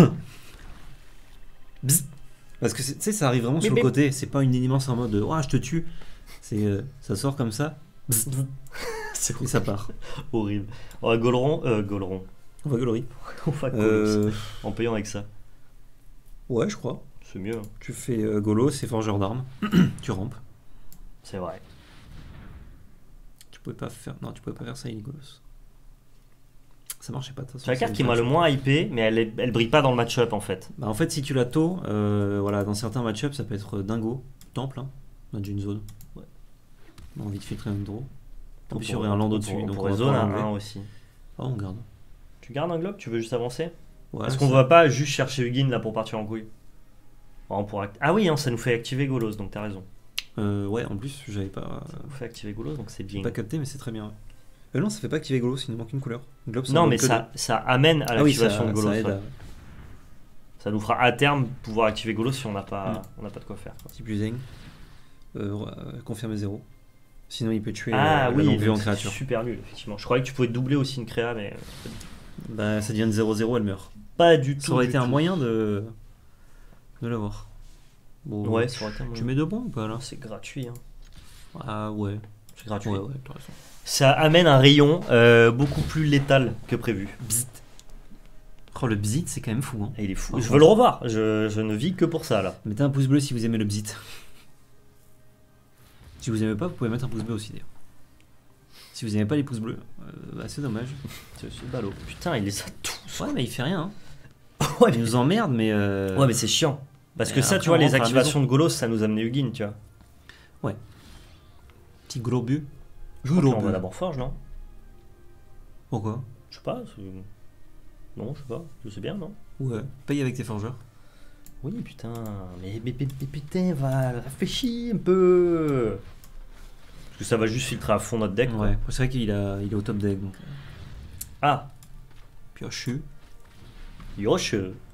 Bzz. Parce que tu sais, ça arrive vraiment sur le Bip, bip. côté. C'est pas une animance en mode ouah, je te tue. C'est ça sort comme ça. Bzz. C'est Et ça part. horrible. Oh, Gauleron. Gauleron. On va gaulerie. On va Golos. Euh, En payant avec ça. ouais, je crois. C'est mieux. Hein. Tu fais Golo, c'est forgeur d'armes. Tu rampes. C'est vrai. Tu pouvais pas faire. Non, tu pouvais pas faire ça, Golos. Ça marchait pas de toute façon. C'est la carte qui m'a le moins hypé, mais elle brille pas dans le match-up en fait. Bah, en fait, si tu la tôt, voilà, dans certains match-ups, ça peut être dingo. Temple, hein. On a déjà une zone. Ouais. On a envie de filtrer un draw. En plus, il y Pour- aurait un land pour- au-dessus. pour- Donc pour on va zone pas à l'enlever. 1 aussi. Ah, on garde. Tu gardes un globe, tu veux juste avancer? Ouais, Parce qu'on ça- va pas juste chercher Hugin là pour partir en couille. On pourra Ah oui, hein, ça nous fait activer Golos, donc t'as raison. Ouais, en plus, j'avais pas, Ça nous fait activer Golos, donc c'est bien. pas capté, mais c'est très bien. Non, ça fait pas activer Golos, il nous manque une couleur. Globe, Non, donne mais que ça amène à deux. Ah oui, l'activation ça, de Golos. ça aide ouais. à Ça nous fera à terme pouvoir activer Golos si on n'a pas, on n'a pas de quoi faire. Quoi. petit plus zing. Confirmer 0. Sinon, il peut tuer Ah la oui, longue vue en donc c'est créature. super nul, effectivement. Je croyais que tu pouvais doubler aussi une créa, mais Bah, ça devient de 0-0, elle meurt. pas du tout. Ça aurait du été un tout. moyen de l'avoir. Bon, Ouais, ça aurait été un tu moyen. mets 2 bons ou pas là? C'est gratuit. Hein. Ah ouais. C'est gratuit. Ouais, t'as raison. Ça amène un rayon beaucoup plus létal que prévu. Bzzt. Oh, le bzit, c'est quand même fou. Hein. Et il est fou. Ah, Je veux le revoir. Je ne vis que pour ça là. Mettez un pouce bleu si vous aimez le bzit. Si vous aimez pas, vous pouvez mettre un pouce bleu aussi d'ailleurs. Si vous aimez pas les pouces bleus, bah, c'est dommage. C'est ballot. Putain, il les a tous. Ouais, mais il fait rien. Hein. Ouais, Il nous emmerde, mais. Ouais, mais c'est chiant. Parce que Et ça, après, tu vois, on les rentre à la activations de Golos, ça nous amenait Hugin, tu vois. Petit gros but. Je crois qu'on va d'abord Forge, non? Pourquoi? Je sais pas. Non, je sais pas. Je sais bien, non? Ouais. Paye avec tes forgeurs. Oui, putain. Mais putain, va réfléchir un peu. Parce que ça va juste filtrer à fond notre deck. quoi. Ouais. C'est vrai qu'il est au top deck. Donc. Ah, Piochu. Yosh.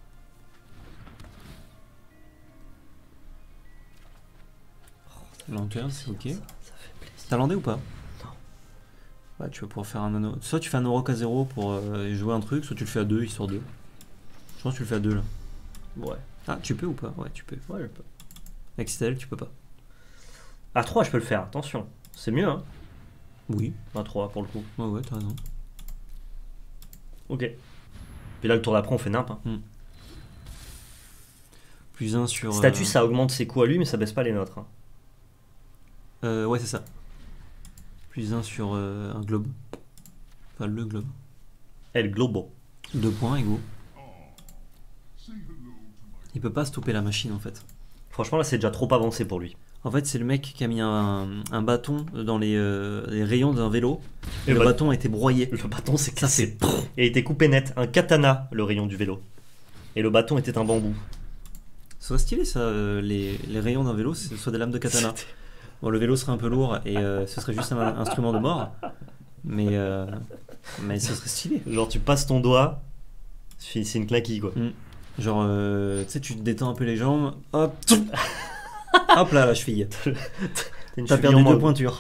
Lanterne, c'est ok. Ça fait plaisir. T'as landé ou pas? Non. Bah, tu vas pouvoir faire un anneau. Soit tu fais un Oroc à 0 pour jouer un truc, soit tu le fais à 2, histoire 2. Je pense que tu le fais à 2 là. Ouais. Ah, tu peux ou pas? Ouais, tu peux. Ouais, je peux. Avec Citadel, tu peux pas. À 3, je peux le faire, attention. C'est mieux, hein. Oui. À 3 pour le coup. Ouais, ouais, t'as raison. Ok. Puis là, le tour d'après, on fait nimp. Hein. Plus 1 sur. Statut, ça augmente ses coups à lui, mais ça baisse pas les nôtres. Hein. Ouais, c'est ça. Plus 1 sur un globe. Enfin, le globe. El Globo. 2 points égaux. Il peut pas stopper la machine en fait. Franchement, là, c'est déjà trop avancé pour lui. En fait, c'est le mec qui a mis un bâton dans les rayons d'un vélo. Et Et le bah- bâton a été broyé. Le bâton s'est Ça cassé. c'est. Et il était coupé net. Un katana, le rayon du vélo. Et le bâton était un bambou. Ce serait stylé ça, les rayons d'un vélo, ce soit des lames de katana. Bon, le vélo serait un peu lourd et ce serait juste un instrument de mort. Mais ce serait stylé. Genre, tu passes ton doigt, c'est une claquille, quoi. Mm. Genre, tu sais, tu te détends un peu les jambes, hop, hop là, la cheville. T'as une T'as cheville perdu en 2 moins. pointures.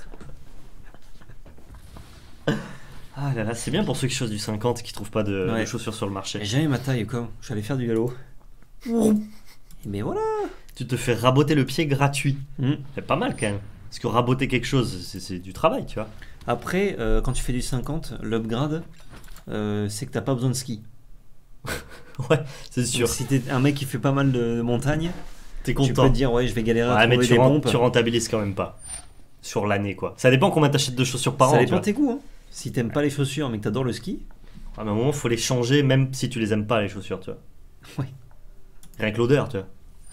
Ah là là, c'est bien pour ceux qui choisissent du 50 qui trouvent pas de Ouais. chaussures sur le marché. J'ai jamais ma taille, quoi. Je suis allé faire du vélo. Mais voilà. Tu te fais raboter le pied gratuit. Mm. C'est pas mal quand même. Parce que raboter quelque chose, c'est du travail, tu vois. Après, quand tu fais du 50, l'upgrade, c'est que t'as pas besoin de ski. Ouais, c'est sûr. Donc, si t'es un mec qui fait pas mal de montagne, T'es tu peux content. te dire, ouais, je vais galérer à Ouais, mais trouver des pompes. tu rentabilises quand même pas. Sur l'année, quoi. Ça dépend combien t'achètes de chaussures par Ça an. Tu dépend vois. de tes goûts. Hein. Si t'aimes pas les chaussures, mais que t'adores le ski, À un moment, faut les changer, même si tu les aimes pas, les chaussures, tu vois. Ouais. Rien que l'odeur, tu vois.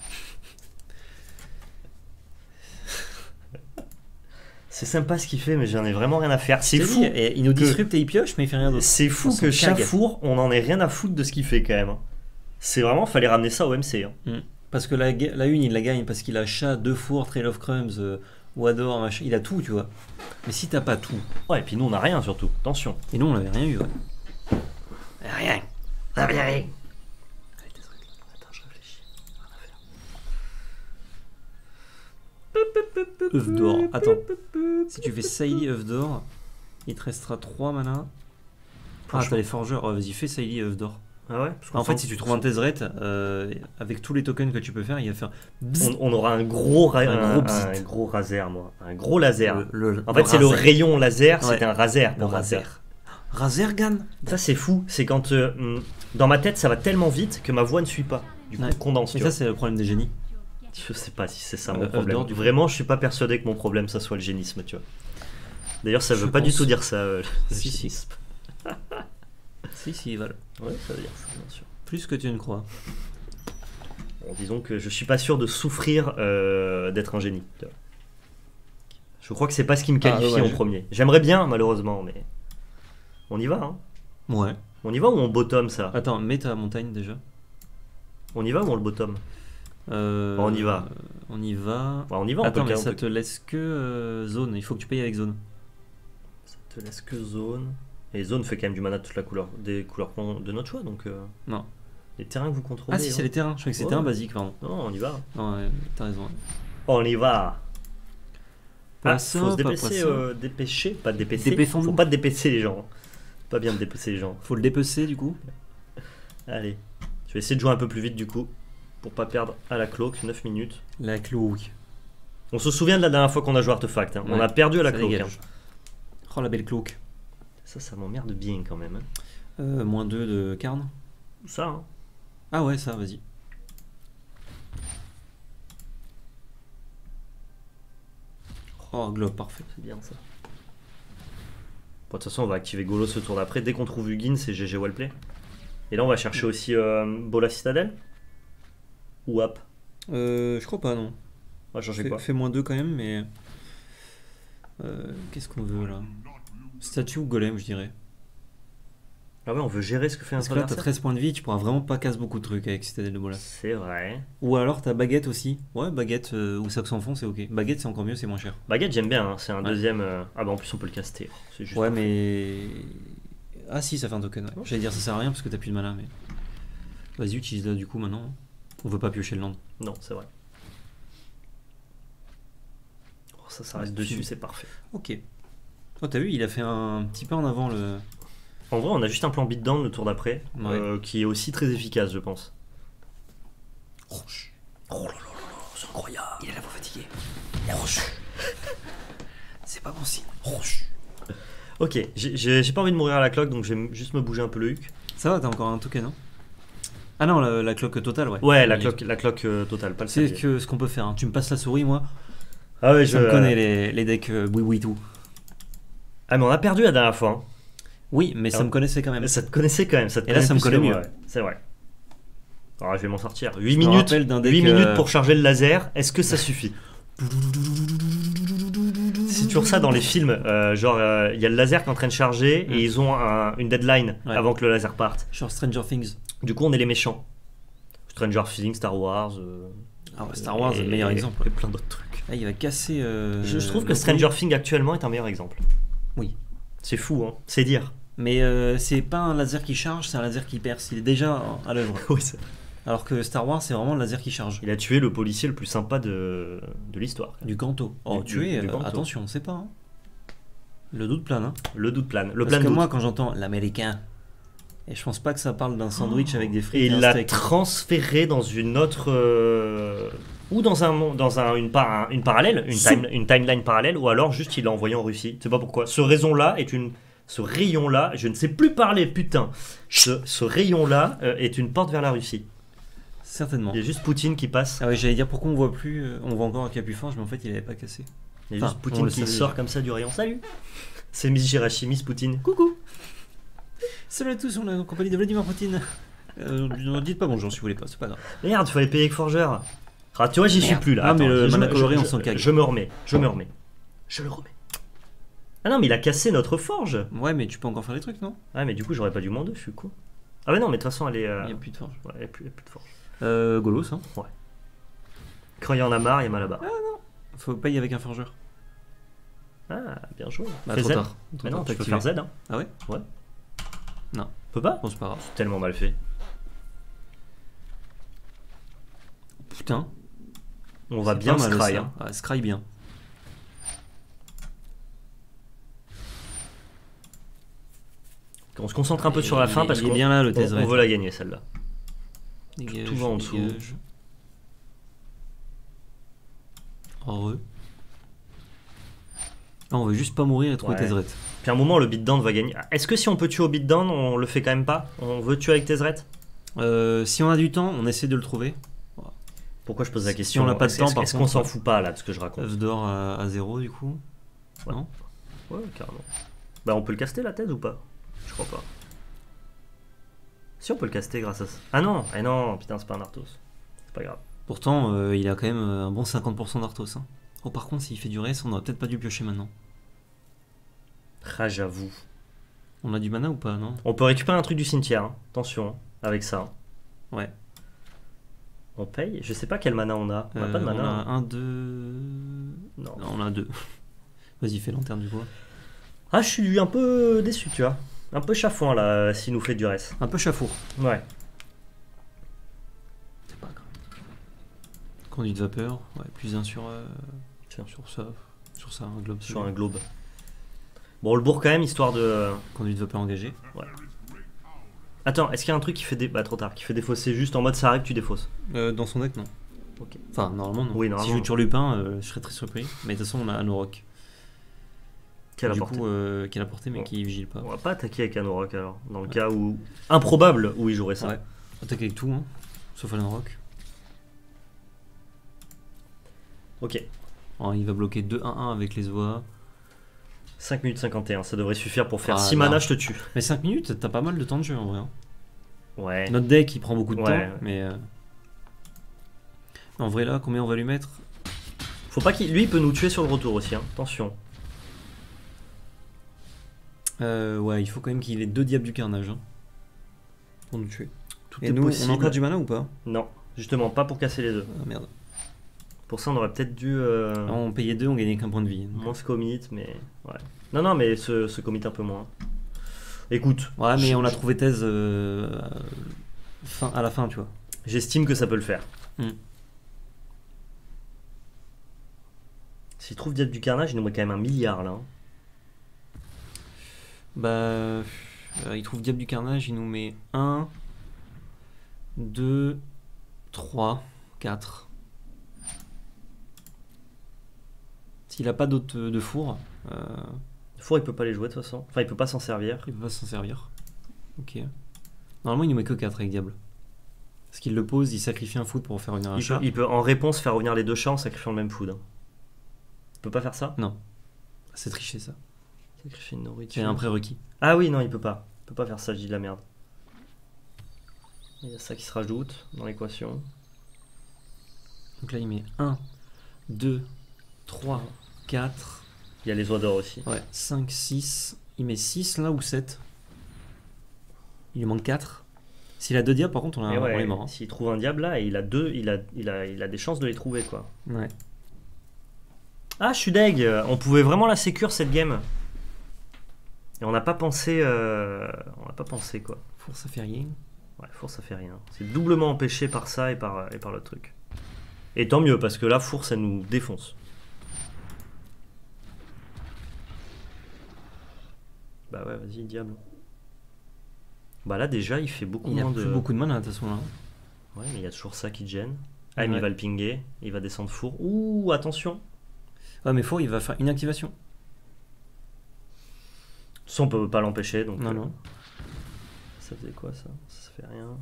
C'est sympa ce qu'il fait, mais j'en ai vraiment rien à faire. C'est je te fou. dis, et il nous disrupte et il pioche, mais il fait rien d'autre. C'est fou On que s'en cague. Chafour, on en ait rien à foutre de ce qu'il fait quand même. C'est vraiment, fallait ramener ça au MC. Hein. Parce que la une, il la gagne parce qu'il a chat, 2 fours, Trail of Crumbs, Wador, machin. Il a tout, tu vois. Mais si t'as pas tout, Ouais, et puis nous, on a rien surtout. Attention. et nous on avait rien eu, ouais. Rien. On a rien. Allez, attends, je réfléchis. œuf d'or. Attends. Si tu fais Saïli œuf d'or, il te restera 3 mana. Ah, Franchement. t'as les forgeurs. Oh, vas-y, fais Saïli œuf d'or. Ah ouais. En fait, si tu trouves un Tezzeret, avec tous les tokens que tu peux faire, il va faire. bzzz. on aura un gros, Un gros un bzit. gros raser, moi. Un gros laser. Le En fait, c'est le raser. rayon laser, Ouais. c'est un raser. Le pour raser. raser. Razergan. Ça, c'est fou. C'est quand dans ma tête, ça va tellement vite que ma voix ne suit pas. Du coup, Ouais. condense. Mais tu ça, vois. c'est le problème des génies. Je sais pas si c'est ça mon œuf problème. d'or, du coup. Vraiment, je suis pas persuadé que mon problème, ça soit le génisme, tu vois. D'ailleurs, ça Je veut pas du pense. tout dire ça, le Si, si. génisme. Si, ils valent. Ouais, ça veut dire ça, bien sûr. Plus que tu ne crois. Bon, disons que je suis pas sûr de souffrir d'être un génie. tu vois. Je crois que c'est pas ce qui me qualifie ouais, en je- premier. J'aimerais bien, malheureusement, mais on y va, hein. Ouais. On y va ou on bottom ça? Attends, mets ta montagne déjà. On y va ou on le bottom? On y va. On y va. Ouais, on y va, on Attends, peut mais le ça te laisse que zone. Il faut que tu payes avec zone. Ça te laisse que zone. Et zone fait quand même du mana de toute la couleur, des couleurs de notre choix, donc Non. les terrains que vous contrôlez. Ah si, c'est hein. les terrains. Je croyais que c'était Ouais. un basique, pardon. Non, on y va. Non, ouais, t'as raison. On y va. Ah, Poisson, faut se pas dépêcher, poisson. dépêcher, pas dépêcher. Dépêchons-nous. Faut pas dépêcher les gens. Pas bien de dépêcher les gens. Faut le dépecer du coup. Allez, je vais essayer de jouer un peu plus vite du coup, pour pas perdre à la cloque, 9 minutes. La cloque. On se souvient de la dernière fois qu'on a joué Artefact, hein. On Ouais, a perdu à la ça cloque. dégage. hein. Oh la belle cloque. Ça m'emmerde bien quand même. hein. Moins 2 de carne. Ça, hein. Ah ouais, ça, vas-y. Oh, globe, parfait. C'est bien ça. Bon, de toute façon, on va activer Golo ce tour d'après. Dès qu'on trouve Hugin, c'est GG Wellplay. Et là, on va chercher aussi Bola Citadel ou App. Je crois pas, non. On va changer quoi? Fais moins 2 quand même, mais. Qu'est-ce qu'on veut là? Statue ou golem, je dirais. Ah ouais, on veut gérer ce que fait un Parce que là, t'as adversaire. 13 points de vie, tu pourras vraiment pas casser beaucoup de trucs avec Citadel de Bolas. C'est vrai. Ou alors t'as baguette aussi. Ouais, baguette ou sac sans fond, c'est ok. Baguette, c'est encore mieux, c'est moins cher. Baguette, j'aime bien. hein. C'est un Ouais. deuxième. Ah bah en plus, on peut le caster. C'est juste. Ouais, mais. Ah si, ça fait un token. Ouais. J'allais dire ça sert à rien parce que t'as plus de mana, mais. Vas-y, utilise-la du coup maintenant. On veut pas piocher le land. Non, c'est vrai. Oh, ça reste Ouais, dessus, tu- c'est parfait. Ok. Oh, t'as vu, il a fait un petit peu en avant le. En vrai, on a juste un plan beatdown le tour d'après, Ouais. qui est aussi très efficace, je pense. Roche. Oh là là là là, c'est incroyable. Il est là pour fatiguer. Roche. C'est pas bon signe. Roche. Ok, j'ai pas envie de mourir à la cloque, donc je vais juste me bouger un peu le huc. Ça va, t'as encore un token, non? Ah non, la cloque totale, ouais. Ouais, la Mais cloque totale, pas le C'est sablier. que ce qu'on peut faire. Hein. Tu me passes la souris, moi. Ah ouais, Je me connais les decks oui, oui, tout. Ah, mais on a perdu la dernière fois. hein. Oui, mais ça Alors, me connaissait quand même. Ça te connaissait quand même. Ça te Et là, connaît ça me plus que connaît moi, mieux. ouais. C'est vrai. Alors, je vais m'en sortir. 8 Je me minutes, rappelle d'un deck, 8 minutes pour charger le laser. Est-ce que ça suffit? C'est toujours ça dans les films. Il y a le laser qui est en train de charger Mm. et ils ont une deadline Ouais. avant que le laser parte. Genre Stranger Things. Du coup, on est les méchants. Stranger Things, Star Wars. Ah ouais, Star Wars, et- le meilleur exemple. Et plein d'autres trucs. Ah, il va casser. Je trouve que le Stranger Things actuellement est un meilleur exemple. Oui. C'est fou, hein. C'est dire. Mais c'est pas un laser qui charge, c'est un laser qui perce. Il est déjà à l'œuvre. Oui, c'est- Alors que Star Wars, c'est vraiment le laser qui charge. Il a tué le policier le plus sympa de l'histoire. Du Kanto. Oh, Du- tu es, du Kanto. attention, on sait pas. Hein. Le doute plane. Hein. Le doute plane. Le Parce plan que doute. moi, quand j'entends l'américain, et je pense pas que ça parle d'un sandwich avec des frites Et et il un l'a steak. transféré dans une autre. Ou dans une parallèle, une timeline parallèle, ou alors juste il l'a envoyé en Russie. Je sais pas pourquoi. Ce rayon-là, je ne sais plus parler, putain. Ce rayon-là est une porte vers la Russie. Certainement. Il y a juste Poutine qui passe. Ah ouais, j'allais dire pourquoi on voit plus, on voit encore un Capuforge, mais en fait il avait pas cassé. Il y a Enfin, juste on Poutine le qui savait sort déjà. comme ça du rayon. Salut. C'est Miss Jirachi, Miss Poutine. Coucou. Salut à tous, on est en compagnie de Vladimir Poutine. Ne dites pas bonjour si vous voulez pas, c'est pas grave. Merde, il fallait payer avec Forger. Ah, tu vois, j'y suis Merde. plus là. Ah, mais le je mana me- coloré, je- on s'en cague. Je me remets. Je le remets. Ah non, mais il a cassé notre forge. Ouais, mais tu peux encore faire des trucs, non? Ah, mais du coup, j'aurais pas dû m'en deux, je suis con. Ah, mais non, mais de toute façon, elle est. Il n'y a plus de forge. Ouais, il y a plus de forge. Golos, hein. Quand il y en a marre, il y a mal là-bas. Faut payer avec un forgeur. Ah, bien joué. Bah, Fais trop Z. tard. Mais non, tu peux activé. faire Z. Hein. Ah ouais? Ouais. Non. Tu peux pas? Bon, c'est pas grave. C'est tellement mal fait. Putain. On va c'est bien pas mal, scry. ça. Hein. Ah, scry bien. On se concentre un peu sur la fin parce qu'il est qu'on bien là, le on Tezzeret. veut la gagner celle-là. Dégage, tout va en dessous. dégage. Heureux. Ah, on veut juste pas mourir et trouver Ouais. Tezzeret. Puis à un moment, le beatdown va gagner. Est-ce que si on peut tuer au beatdown, on le fait quand même pas? On veut tuer avec Tezzeret? Si on a du temps, on essaie de le trouver. Pourquoi je pose la Si question? on n'a pas de temps, par Est-ce qu'on contre, s'en fout pas là de ce que je raconte? œuf d'or à 0 du coup. Ouais. Non. Ouais, carrément. Bah, on peut le caster la thèse ou pas? Je crois pas. Si, on peut le caster grâce à ça. Ah non! Ah non, putain, c'est pas un Arthos. C'est pas grave. Pourtant, il a quand même un bon 50% d'Arthos. Hein. Oh, par contre, s'il fait du reste, on aurait peut-être pas dû piocher maintenant. Ah, j'avoue. On a du mana ou pas, non? On peut récupérer un truc du cimetière, hein. Attention, hein, avec ça. Hein. Ouais. On paye? Je sais pas quel mana on a. On a pas de mana. On hein. a 1, 2. Non. Non, on a 2. Vas-y, fais lanterne du bois. Ah, je suis un peu déçu, tu vois. Un peu chafouin là, s'il nous fait du reste. Un peu chafour. Ouais. C'est pas grave. Conduite vapeur. Ouais, plus 1 sur. Tiens. Sur ça, un globe. Sur un globe. Bon, on le bourre quand même, histoire de. Conduite vapeur engagée. Attends, est-ce qu'il y a un truc qui fait des. Bah, trop tard, qui fait défausser juste en mode ça arrive, tu défausses. Dans son deck, non. Ok. Enfin, normalement, non. Oui, Si normalement. je joue Turlupin, je serais très surpris. Mais de toute façon, on a Anorok. Quelle Du apportée. coup, qui a porté, mais Bon. qui vigile pas. On va pas attaquer avec Anorok alors, dans le cas où. Improbable où il jouerait ça. Ouais. Attaque avec tout, hein. Sauf Anorok. Ok. Alors, il va bloquer 2-1-1 avec les OA. 5 minutes 51, ça devrait suffire pour faire Ah, 6 non. mana, je te tue. Mais 5 minutes, t'as pas mal de temps de jeu en vrai. Hein. Ouais. Notre deck, il prend beaucoup de Ouais, temps, ouais. mais. En vrai, là, combien on va lui mettre? Faut pas qu'il. Lui, il peut nous tuer sur le retour aussi, hein. Attention. Ouais, il faut quand même qu'il ait 2 diables du carnage. Hein, pour nous tuer. Tout Et est nous, possible. on a encore du mana ou pas? Non, justement, pas pour casser les deux. Ah merde. Pour ça, on aurait peut-être dû. Alors, on payait 2, on gagnait qu'un point de vie. Donc. Moins se commit, mais. Ouais. Non, mais se commit un peu moins. Écoute. Ouais, mais je- on a trouvé thèse à la fin, tu vois. J'estime que ça peut le faire. Hmm. S'il trouve Diable du Carnage, il nous met quand même 1 milliard là. Hein. Bah. Il trouve Diable du Carnage, il nous met 1, 2, 3, 4. S'il a pas d'autres de four, Le four, il peut pas les jouer de toute façon. Enfin, il peut pas s'en servir. il peut pas s'en servir. Ok. Normalement, il nous met que 4 avec Diable. Parce qu'il le pose, il sacrifie un foot pour faire revenir un Il chat. peut, il peut en réponse faire revenir les deux chats en sacrifiant le même food. Hein. Il peut pas faire ça? Non. C'est triché ça. Sacrifier une C'est nourriture. un prérequis. Ah oui, non, il peut pas. Il peut pas faire ça, je dis de la merde. Il y a ça qui se rajoute dans l'équation. Donc là, il met 1, 2, 3, 4, Il y a les oies d'or aussi. ouais, 5, 6. Il met 6 là ou 7. Il lui manque 4. S'il a 2 diables, par contre, on Mais on ouais, est mort. Hein. s'il trouve un diable là, et il a deux, il a des chances de les trouver quoi. Ouais. Ah, je suis deg. On pouvait vraiment la sécure cette game. Et on n'a pas pensé, quoi. Four, ça fait rien. Ouais, four ça fait rien. C'est doublement empêché par ça et par l'autre truc. Et tant mieux parce que là four ça nous défonce. Bah ouais vas-y diable. Bah là déjà il fait beaucoup Il y a moins plus de... beaucoup de mana de toute façon là. Ouais mais il y a toujours ça qui gêne. Ah mais Ouais. il va le pinguer, il va descendre four. Ouh attention. Ouais, mais Four, il va faire une activation. De toute façon on peut pas l'empêcher donc... Non, non. Ça faisait quoi ça? Ça fait rien.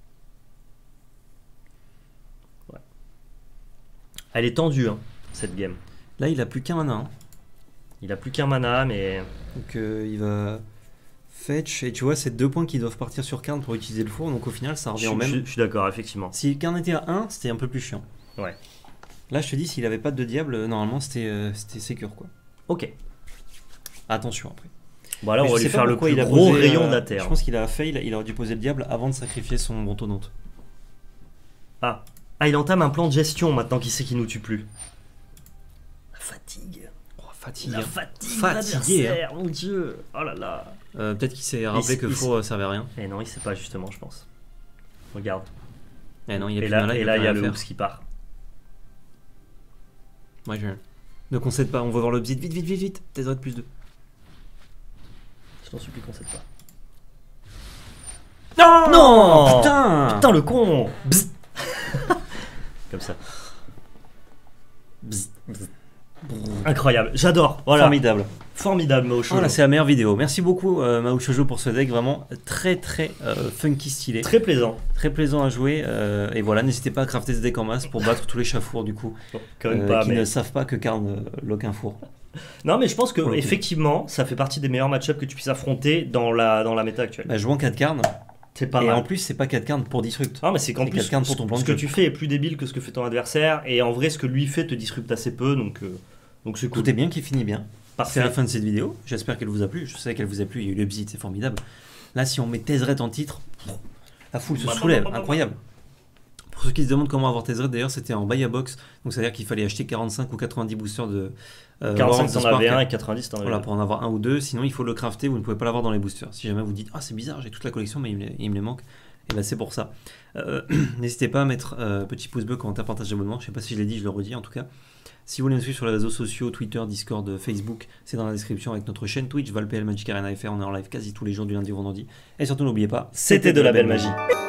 Ouais. Elle est tendue hein, cette game. Là, il a plus qu'un mana. Hein. Il a plus qu'un mana mais... Donc, il va fetch. Et tu vois, c'est 2 points qui doivent partir sur Karn pour utiliser le four. Donc, au final, ça revient au même. Je suis d'accord effectivement. Si Karn était à 1, c'était un peu plus chiant. Ouais. Là, je te dis, s'il avait pas de diable, normalement, c'était secure, quoi. Ok. Attention après. Bon là Mais on va je lui sais pas faire le pourquoi plus il a gros posé, rayon de la terre. Je pense qu'il a fail, il aurait dû poser le diable avant de sacrifier son brontodonte. Ah, il entame un plan de gestion maintenant qu'il sait qu'il nous tue plus. La fatigue. Oh, fatigué. La fatigue. Fatigué, l'adversaire, mon dieu. Oh là là. Peut-être qu'il s'est rappelé que Four servait à rien. Eh non, il sait pas justement, je pense. Regarde. Eh non, il y a Et plus là, de mana, et il là, a il y a plus le rien à Oops qui part. faire. Ouais, ne concède pas, on va voir le bzit. Vite, vite, vite, vite. Tezzeret plus 2. Je t'en supplie, concède pas. Non, Non putain. Putain, le con. Bzz. Comme ça. Bzz. Incroyable, j'adore. Voilà. Formidable. Formidable, Mao Shoujo. Voilà, c'est la meilleure vidéo. Merci beaucoup, Mao Shoujo, pour ce deck. Vraiment très, très funky stylé. Très plaisant. Très plaisant à jouer. Et voilà, n'hésitez pas à crafter ce deck en masse pour battre tous les chats fours, du coup. Bon, quand même pas, qui mais... ne savent pas que Karn lock un four. Non, mais je pense que Pour le coup. effectivement, ça fait partie des meilleurs match-ups que tu puisses affronter dans la méta actuelle. Bah, jouant 4 Karn. C'est pas Et mal. en plus, c'est pas 4 Karn pour disrupt. Ah mais c'est qu'en C'est plus quelqu'un pour ton plan ce de que jeu. tu fais est plus débile que ce que fait ton adversaire et en vrai ce que lui fait te disrupte assez peu donc c'est cool. Tout est bien qui finit bien. C'est Parfait. la fin de cette vidéo. J'espère qu'elle vous a plu. Je sais qu'elle vous a plu. Il y a eu le bzit, c'est formidable. Là, si on met Tezzeret en titre, la foule se soulève. Incroyable. Pour ceux qui se demandent comment avoir Tezzeret, d'ailleurs, c'était en buy a box. Donc, c'est-à-dire qu'il fallait acheter 45 ou 90 boosters de 45 Warlords of t'en Spark. avais un et 90 t'en avais Voilà, un. pour en avoir un ou deux. Sinon, il faut le crafter. Vous ne pouvez pas l'avoir dans les boosters. Si jamais vous dites, ah, c'est bizarre, j'ai toute la collection, mais il me les manque. Et ben c'est pour ça. N'hésitez pas à mettre petit pouce bleu, commentaire, partage, abonnement. Je sais pas si je l'ai dit, je le redis en tout cas. Si vous voulez nous suivre sur les réseaux sociaux, Twitter, Discord, Facebook, c'est dans la description avec notre chaîne Twitch, ValPL Magic Arena FR. On est en live quasi tous les jours du lundi au vendredi. Et surtout, n'oubliez pas, C'était de la belle magie.